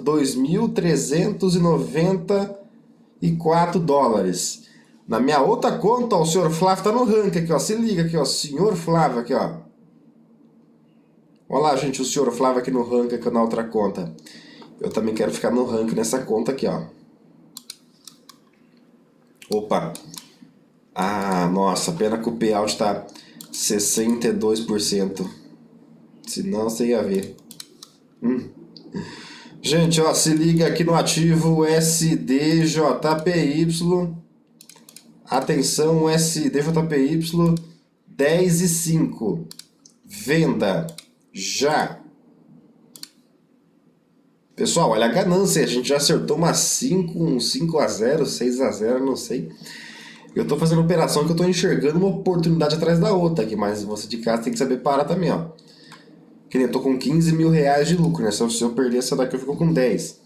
$2.394. Na minha outra conta, ó, o Sr. Flávio tá no ranking aqui, ó. Se liga aqui, ó. Sr. Flávio aqui, ó. Olha lá, gente, o Sr. Flávio aqui no ranking aqui na outra conta. Eu também quero ficar no ranking nessa conta aqui, ó. Opa. Ah, nossa, pena que o payout tá 62%. Senão você ia ver. Gente, ó, se liga aqui no ativo SDJPY. Atenção, SDJPY 10,5. Venda já. Pessoal, olha a ganância. A gente já acertou umas 5, um 5-0, 6-0, não sei. Eu tô fazendo operação que eu tô enxergando uma oportunidade atrás da outra aqui, mas você de casa tem que saber parar também, ó. Que nem eu tô com R$ 15.000 de lucro, né? Se eu perder essa daqui, eu fico com 10.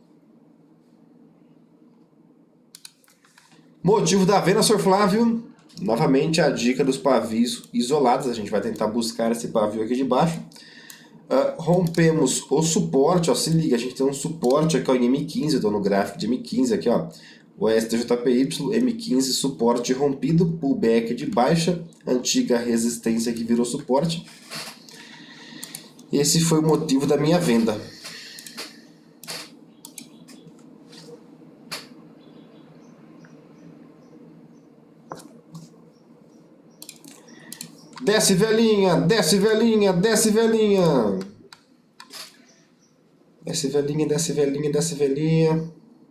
Motivo da venda, Sr. Flávio. Novamente a dica dos pavios isolados. A gente vai tentar buscar esse pavio aqui de baixo. Rompemos o suporte, ó, se liga, a gente tem um suporte aqui ó, em M15, eu estou no gráfico de M15 aqui, ó, o STJPY, M15, suporte rompido, pullback de baixa, antiga resistência que virou suporte. Esse foi o motivo da minha venda. Desce velhinha, desce velhinha, desce velhinha. Desce velhinha, desce velhinha, desce velhinha.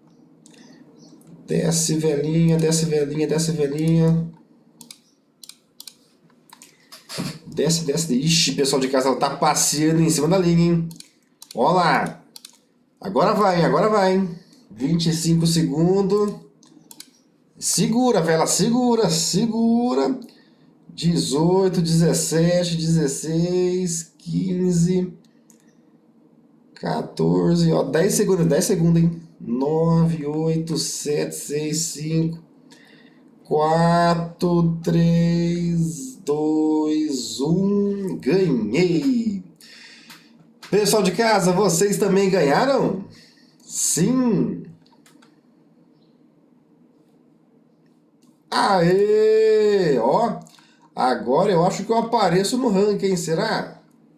Desce velhinha, desce velhinha, desce velhinha. Desce, desce. Ixi, pessoal de casa, ela tá passeando em cima da linha, hein? Ó lá. Agora vai, agora vai. 25 segundos. Segura, vela, segura, segura. 18, 17, 16, 15, 14, ó, 10 segundos, hein? 9, 8, 7, 6, 5, 4, 3, 2, 1, ganhei! Pessoal de casa, vocês também ganharam? Sim! Aê! Ó! Agora eu acho que eu apareço no ranking, hein? Será?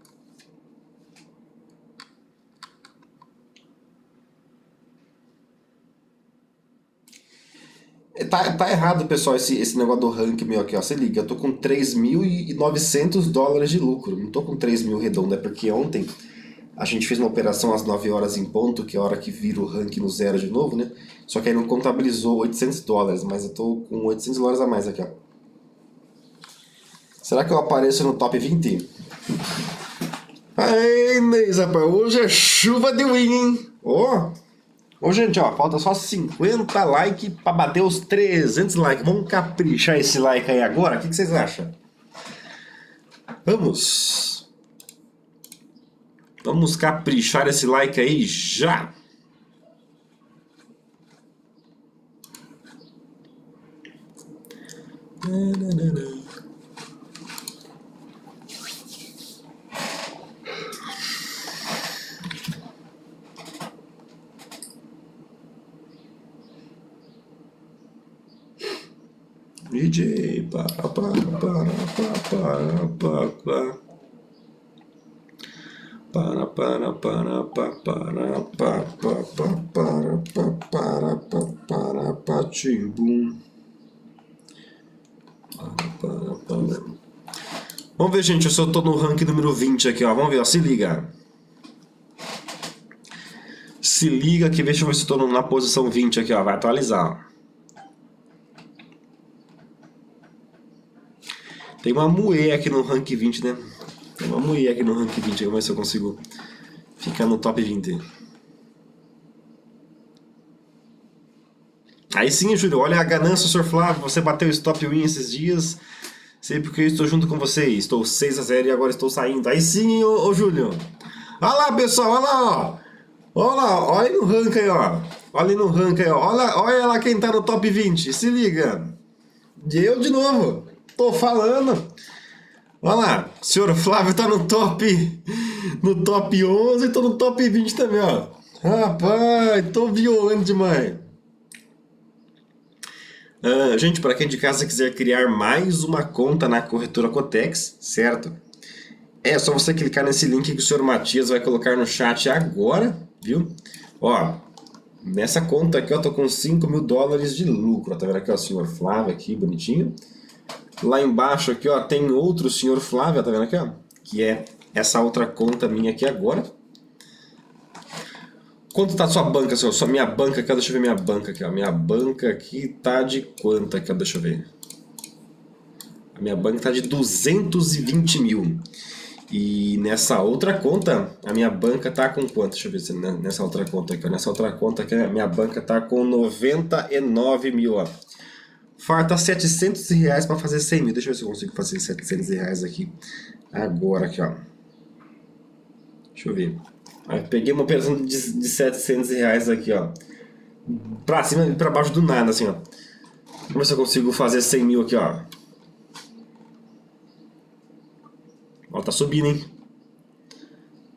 Tá errado, pessoal, esse negócio do ranking meu aqui, ó. Se liga, eu tô com 3.900 dólares de lucro. Não tô com 3 mil redondo, é porque ontem a gente fez uma operação às 9 horas em ponto, que é a hora que vira o ranking no zero de novo, né? Só que aí não contabilizou 800 dólares, mas eu tô com 800 dólares a mais aqui, ó. Será que eu apareço no top 20? Aí, Inês, rapaz, hoje é chuva de win, hein? Ó, gente, ó, falta só 50 likes pra bater os 300 likes. Vamos caprichar esse like aí agora? O que vocês acham? Vamos! Vamos caprichar esse like aí já! DJ, para. Timbum. Vamos ver, gente, se eu tô no ranking número 20 aqui, ó. Vamos ver, ó, se liga. Se liga aqui, deixa eu ver se eu tô na posição 20 aqui, ó. Vai atualizar, ó. Tem uma moe aqui no rank 20, né? Tem uma moe aqui no rank 20. Vamos ver se eu consigo ficar no top 20. Aí sim, Júlio. Olha a ganância, Sr. Flávio. Você bateu o stop win esses dias. Sei porque eu estou junto com você. Estou 6-0 e agora estou saindo. Aí sim, ô Júlio. Olha lá, pessoal. Olha lá, ó. Olha lá. Olha aí no rank aí, ó. Olha aí no rank aí, ó. Olha lá quem tá no top 20. Se liga. E eu de novo. Tô falando. Olha lá, o senhor Flávio tá no top 11 e tô no top 20 também, ó. Rapaz, tô violento demais. Gente, para quem de casa quiser criar mais uma conta na corretora Cotex, certo? É só você clicar nesse link que o senhor Matias vai colocar no chat agora, viu? Ó, nessa conta aqui eu tô com 5 mil dólares de lucro, tá vendo aqui, ó, o senhor Flávio aqui, bonitinho. Lá embaixo aqui, ó, tem outro senhor Flávio, tá vendo aqui, ó? Que é essa outra conta minha aqui agora. Quanto tá a sua banca, senhor? Só minha banca aqui, ó, deixa eu ver minha banca aqui, ó. Minha banca aqui tá de quanto aqui, ó? Deixa eu ver. A minha banca tá de 220 mil. E nessa outra conta, a minha banca tá com quanto? Deixa eu ver se nessa outra conta aqui, ó. Nessa outra conta aqui, a minha banca tá com 99 mil, ó. Falta 700 reais para fazer 100 mil. Deixa eu ver se eu consigo fazer 700 reais aqui. Agora aqui, ó. Deixa eu ver. Aí peguei uma operação de 700 reais aqui, ó. Pra cima e pra baixo do nada, assim, ó. Vamos ver se eu consigo fazer 100 mil aqui, ó. Ó, tá subindo, hein?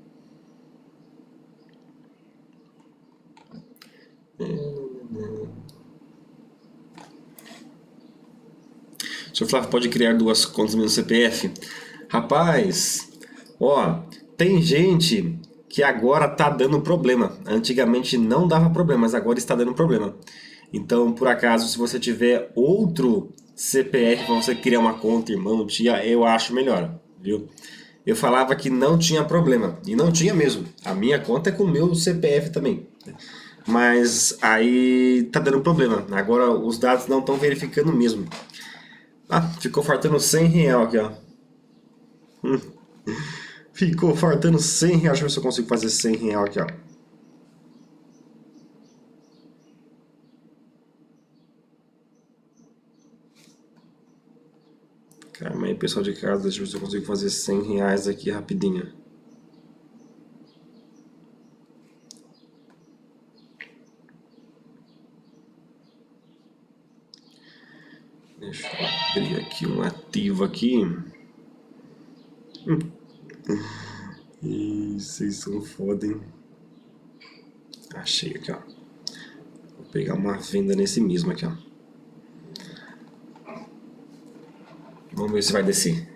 Sr. Flávio, pode criar 2 contas no meu CPF? Rapaz, ó, tem gente que agora tá dando problema. Antigamente não dava problema, mas agora está dando problema. Então, por acaso, se você tiver outro CPF para você criar uma conta, irmão, tia, eu acho melhor, viu? Eu falava que não tinha problema, e não tinha mesmo. A minha conta é com o meu CPF também. Mas aí tá dando problema. Agora os dados não estão verificando mesmo. Ah, ficou faltando R$100 aqui, ó. Ficou faltando R$100. Deixa eu ver se eu consigo fazer R$100 aqui, ó. Calma aí, pessoal de casa. Deixa eu ver se eu consigo fazer R$100 aqui rapidinho. Deixa eu abrir aqui um ativo aqui. Ih, vocês são foda, hein? Achei aqui, ó. Vou pegar uma venda nesse mesmo aqui, ó. Vamos ver se vai descer.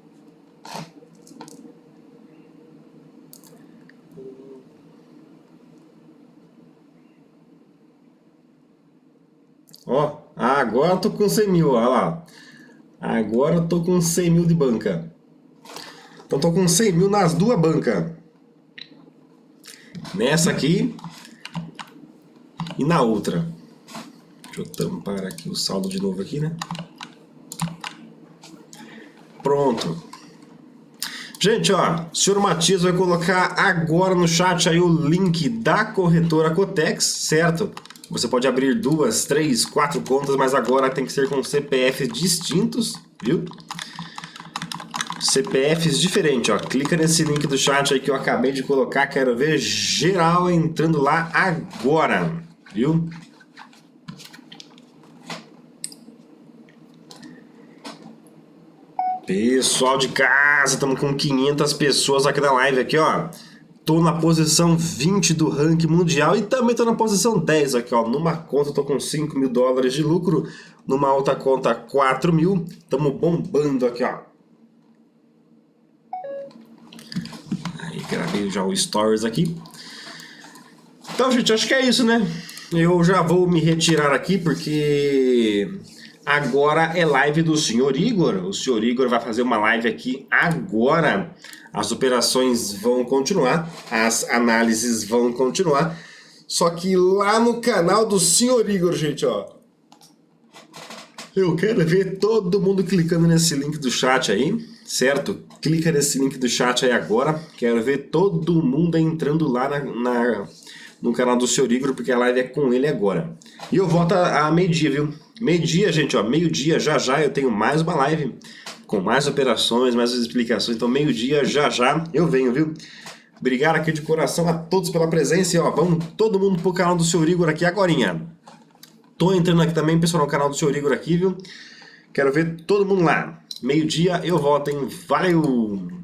Ó, agora eu tô com 100 mil, olha lá. Agora eu tô com 100 mil de banca. Então tô com 100 mil nas 2 bancas. Nessa aqui e na outra. Deixa eu tampar aqui o saldo de novo aqui, né? Pronto. Gente, ó, o senhor Matias vai colocar agora no chat aí o link da corretora Cotex, certo? Você pode abrir 2, 3, 4 contas, mas agora tem que ser com CPFs distintos, viu? CPFs diferentes, ó. Clica nesse link do chat aí que eu acabei de colocar. Quero ver geral entrando lá agora, viu? Pessoal de casa, estamos com 500 pessoas aqui na live aqui, ó. Tô na posição 20 do ranking mundial e também tô na posição 10 aqui, ó. Numa conta eu tô com $5 mil de lucro, numa outra conta 4 mil. Tamo bombando aqui, ó. Aí gravei já o stories aqui. Então, gente, acho que é isso, né? Eu já vou me retirar aqui porque agora é live do Sr. Igor. O Sr. Igor vai fazer uma live aqui agora. As operações vão continuar, as análises vão continuar. Só que lá no canal do Sr. Igor, gente, ó. Eu quero ver todo mundo clicando nesse link do chat aí, certo? Clica nesse link do chat aí agora. Quero ver todo mundo entrando lá no canal do Sr. Igor, porque a live é com ele agora. E eu volto a meio-dia, viu? Meio-dia, gente, ó. Meio-dia, já já eu tenho mais uma live com mais operações, mais explicações. Então, meio-dia, já já eu venho, viu? Obrigado aqui de coração a todos pela presença. E, ó, vamos todo mundo pro canal do Sr. Igor aqui agorinha. Tô entrando aqui também, pessoal, no canal do Sr. Igor aqui, viu? Quero ver todo mundo lá. Meio-dia eu volto, hein? Valeu!